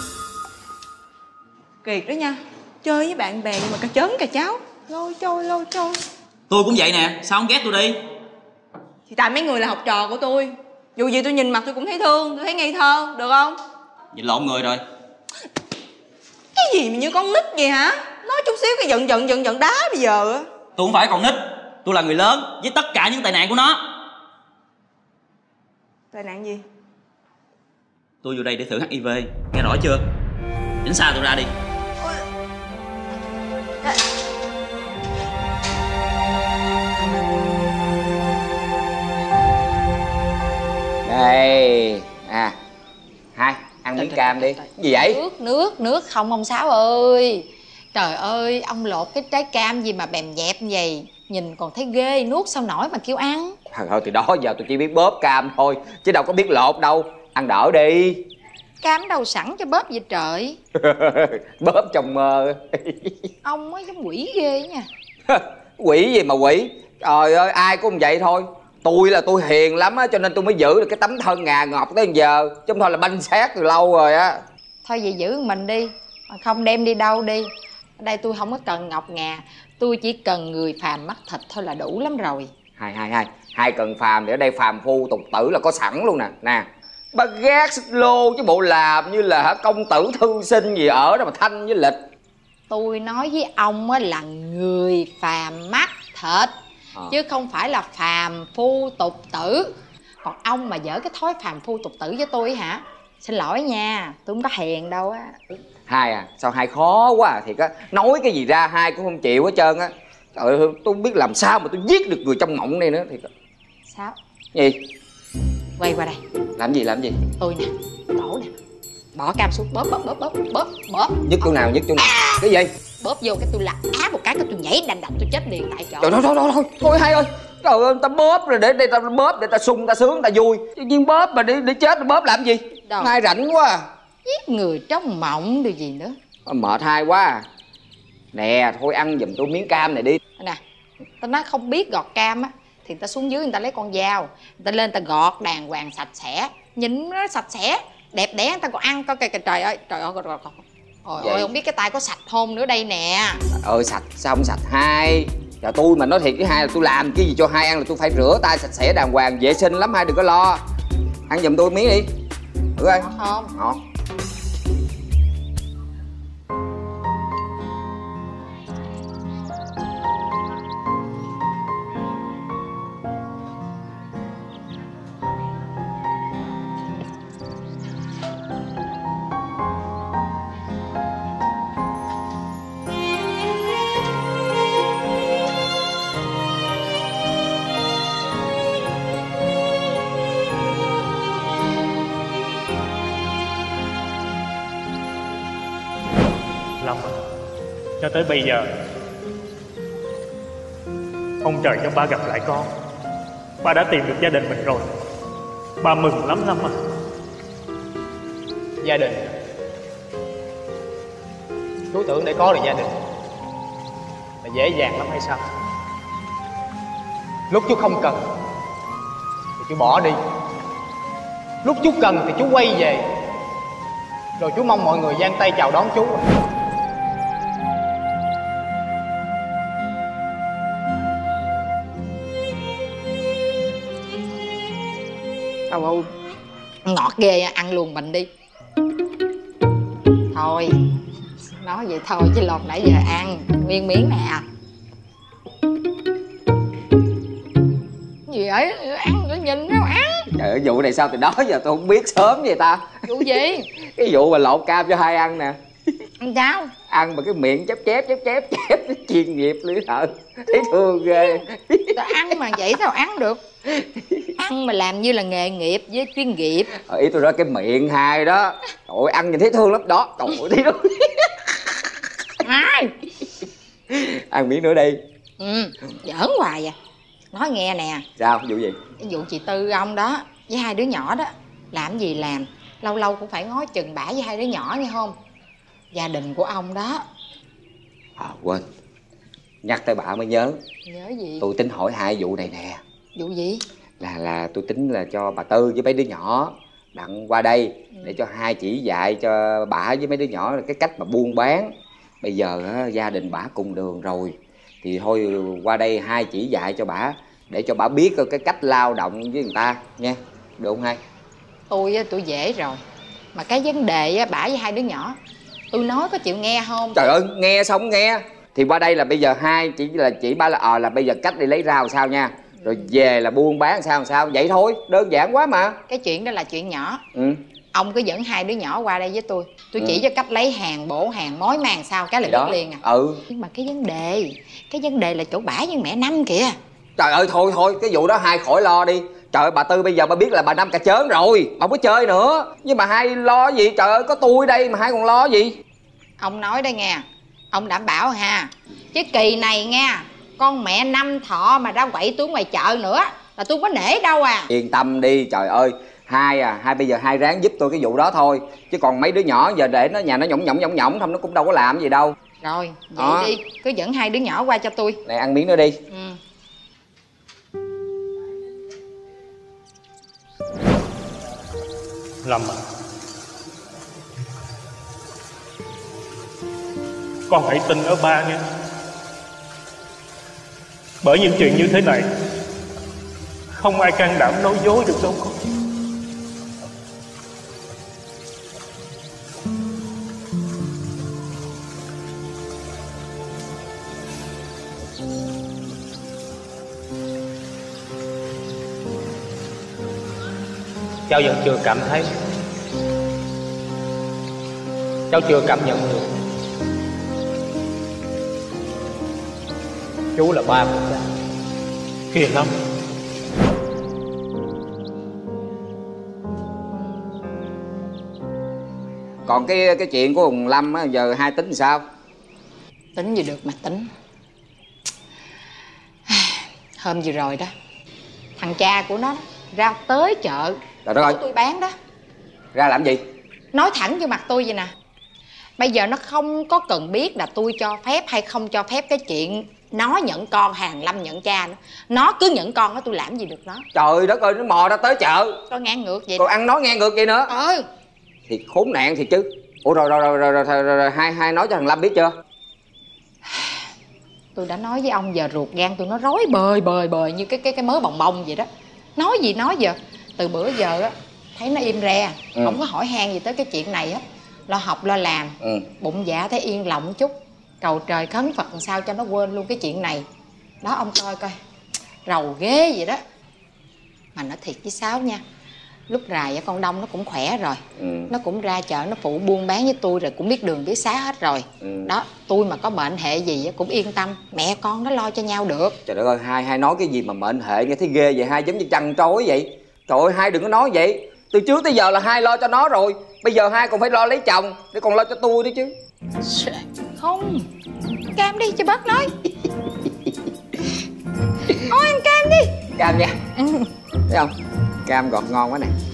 Kiệt đó nha, chơi với bạn bè nhưng mà cà chớn cà cháo, lôi trôi lôi trôi. Tôi cũng vậy nè, sao không ghét tôi đi? Thì tại mấy người là học trò của tôi. Dù gì tôi nhìn mặt tôi cũng thấy thương, tôi thấy ngây thơ, được không? Nhìn lộn người rồi. Cái gì mà như con nít vậy hả? Nói chút xíu cái giận giận giận giận đá bây giờ á. Tôi không phải con nít, tôi là người lớn với tất cả những tệ nạn của nó. Tệ nạn gì? Tôi vô đây để thử hát i vê, nghe rõ chưa? Tránh xa tôi ra đi. Đây, à, hai, ăn miếng cam đi. Cái gì vậy? Nước, nước, nước không ông Sáu ơi. Trời ơi, ông lột cái trái cam gì mà bèm dẹp như vậy. Nhìn còn thấy ghê, nuốt sao nổi mà kêu ăn. Thôi từ đó giờ tôi chỉ biết bóp cam thôi, chứ đâu có biết lột đâu. Ăn đỡ đi. Cam đâu sẵn cho bóp vậy trời. Bóp trong mơ. Ông ấy giống quỷ ghê nha. Quỷ gì mà quỷ? Trời ơi, ai cũng vậy thôi. Tôi là tôi hiền lắm á, cho nên tôi mới giữ được cái tấm thân ngà ngọc tới giờ. Chứ không thôi là banh xác từ lâu rồi á. Thôi vậy giữ mình đi, mà không đem đi đâu đi. Ở đây tôi không có cần ngọc ngà, tôi chỉ cần người phàm mắt thịt thôi là đủ lắm rồi. Hai, hai, hai. Hai cần phàm thì ở đây phàm phu tục tử là có sẵn luôn nè. Nè, bác gác xích lô chứ bộ làm như là hả công tử thư sinh gì ở đó mà thanh với lịch. Tôi nói với ông á là người phàm mắt thịt, à. Chứ không phải là phàm phu tục tử. Còn ông mà dở cái thói phàm phu tục tử với tôi hả? Xin lỗi nha, tôi không có hiền đâu á. Hai à, sao hai khó quá à, thiệt á. Nói cái gì ra hai cũng không chịu hết trơn á. Trời ơi, tôi không biết làm sao mà tôi giết được người trong mộng này nữa thiệt. Sao? Gì? Quay qua đây. Làm gì làm gì? Tôi nè, đổ nè. Bỏ cam xuống, bóp bóp bóp bóp bóp bóp. Nhức chỗ nào, nhức chỗ nào? À. Cái gì? Bóp vô cái tôi là á một cái cái tôi nhảy đành đạch tôi chết liền tại chỗ. Trời ơi, thôi thôi thôi, thôi hai ơi. Trời ơi, ta bóp rồi để đây ta bóp để ta sung ta sướng ta vui. Tự nhiên bóp mà để để chết nó bóp làm gì? Đâu. Hai rảnh quá à. Giết người trong mộng điều gì nữa. Mệt hai quá à. Nè, thôi ăn giùm tôi miếng cam này đi. Nè, ta nói không biết gọt cam á thì ta xuống dưới người ta lấy con dao, người ta lên ta gọt đàng hoàng sạch sẽ, nhìn nó sạch sẽ, đẹp đẽ, người ta còn ăn coi kìa. Trời ơi, trời ơi, trời ơi. Ôi ơi, không biết cái tay có sạch không nữa đây nè. Ơi sạch, sao không sạch hai? Trời tôi mà nói thiệt với hai là tôi làm cái gì cho hai ăn là tôi phải rửa tay sạch sẽ đàng hoàng vệ sinh lắm, hai đừng có lo. Ăn giùm tôi miếng đi. Thử coi. Ngọt không? Ngọt. Lâm, cho tới bây giờ ông trời cho ba gặp lại con. Ba đã tìm được gia đình mình rồi. Ba mừng lắm Lâm à. Gia đình? Chú tưởng để có được gia đình là dễ dàng lắm hay sao? Lúc chú không cần thì chú bỏ đi, lúc chú cần thì chú quay về, rồi chú mong mọi người giang tay chào đón chú. Trời ơi, ngọt ghê, ăn luôn mình đi. Thôi, nói vậy thôi chứ lột nãy giờ ăn nguyên miếng nè. Gì vậy? Ăn tôi nhìn nó ăn. Trời ơi, vụ này sao từ đó giờ tôi không biết sớm vậy ta? Vụ gì? Cái vụ mà lột cam cho hai ăn nè. Ăn sao? Ăn mà cái miệng chép chép chép chép chép chuyên nghiệp lý thợ. Thấy thương ghê. Tao ăn mà vậy sao ăn được? Ăn mà làm như là nghề nghiệp với chuyên nghiệp. Ờ, ý tôi nói cái miệng hai đó. Trời ơi, ăn nhìn thấy thương lắm đó. Trời ơi, thấy đó. Ai? Ăn miếng nữa đi. Ừ, giỡn hoài à. Nói nghe nè. Sao, vụ gì? Cái vụ chị Tư ông đó với hai đứa nhỏ đó, làm gì làm lâu lâu cũng phải ngó chừng bả với hai đứa nhỏ nghe không? Gia đình của ông đó. À quên, nhắc tới bả mới nhớ. Nhớ gì? Tôi tính hỏi hai vụ này nè. Vụ gì? Là là tôi tính là cho bà Tư với mấy đứa nhỏ đặng qua đây ừ. để cho hai chỉ dạy cho bả với mấy đứa nhỏ cái cách mà buôn bán. Bây giờ á, gia đình bả cùng đường rồi thì thôi qua đây hai chỉ dạy cho bả để cho bả biết cái cách lao động với người ta nha, được không hai? Tôi á, tôi dễ rồi, mà cái vấn đề á, bả với hai đứa nhỏ tôi nói có chịu nghe không? Trời ơi, nghe xong nghe thì qua đây là bây giờ hai chỉ là chỉ ba là ờ à, là bây giờ cách đi lấy rau sao nha, rồi về là buôn bán sao sao vậy thôi, đơn giản quá mà. Cái chuyện đó là chuyện nhỏ. Ừ. Ông cứ dẫn hai đứa nhỏ qua đây với tôi, tôi ừ. chỉ cho cách lấy hàng, bổ hàng, mối màng sao cái là biết liền à. Ừ. Nhưng mà cái vấn đề cái vấn đề là chỗ bả với mẹ Năm kìa. Trời ơi thôi thôi, cái vụ đó hai khỏi lo đi. Trời ơi, bà Tư bây giờ bà biết là bà Năm cà chớn rồi, bà không có chơi nữa. Nhưng mà hai lo gì, trời ơi có tôi đây mà hai còn lo gì. Ông nói đây nghe, ông đảm bảo ha, chứ kỳ này nha, con mẹ Năm Thọ mà ra quậy tôi ngoài chợ nữa là tôi có nể đâu à. Yên tâm đi, trời ơi. Hai à, hai bây giờ hai ráng giúp tôi cái vụ đó thôi. Chứ còn mấy đứa nhỏ giờ để nó nhà nó nhõng nhõng nhõng nhõng không nó cũng đâu có làm gì đâu. Rồi, vậy đó. Đi, cứ dẫn hai đứa nhỏ qua cho tôi. Này ăn miếng nữa đi. Ừ. Lâm à, con hãy tin ở ba nghe. Bởi những chuyện như thế này không ai can đảm nói dối được đâu con. cháu vẫn chưa cảm thấy. Cháu chưa cảm nhận được chú là ba của cháu. Phiền lắm. Còn cái cái chuyện của thằng Lâm á, giờ hai tính sao? Tính gì được mà tính. Hôm vừa rồi đó, thằng cha của nó ra tới chợ Trời đất ơi, tôi bán đó. ra làm gì? Nói thẳng vô mặt tôi vậy nè. Bây giờ nó không có cần biết là tôi cho phép hay không cho phép cái chuyện nó nhận con hàng Lâm nhận cha nữa. Nó cứ nhận con đó, tôi làm gì được nó. Trời đất ơi, nó mò ra tới chợ. Có ngang ngược vậy Còn đó. ăn nói ngang ngược vậy nữa. Ừ. Thì khốn nạn thiệt chứ. Ủa rồi rồi rồi rồi, rồi, rồi, rồi, rồi hai hai nói cho thằng Lâm biết chưa? Tôi đã nói với ông giờ ruột gan tôi nó rối bời bời bời như cái cái cái mớ bồng bông vậy đó. Nói gì nói giờ. Từ bữa giờ á thấy nó im re, ừ. không có hỏi han gì tới cái chuyện này á. Lo học lo làm, ừ. bụng dạ thấy yên lòng chút. Cầu trời khấn Phật làm sao cho nó quên luôn cái chuyện này. Đó ông coi coi, rầu ghê vậy đó. Mà nói thiệt với Sáu nha, lúc rày con Đông nó cũng khỏe rồi, ừ. nó cũng ra chợ nó phụ buôn bán với tôi rồi, cũng biết đường biết xá hết rồi, ừ. đó tôi mà có bệnh hệ gì cũng yên tâm, mẹ con nó lo cho nhau được. Trời đất ơi, hai hai nói cái gì mà mệnh hệ nghe thấy ghê vậy, hai giống như chăn trối vậy. Trời ơi, hai đừng có nói vậy. Từ trước tới giờ là hai lo cho nó rồi, bây giờ hai còn phải lo lấy chồng để còn lo cho tôi nữa chứ. Không, cam đi cho bớt nói. Ôi ăn cam đi. Cam nha. Thấy không, cam gọt ngon quá nè.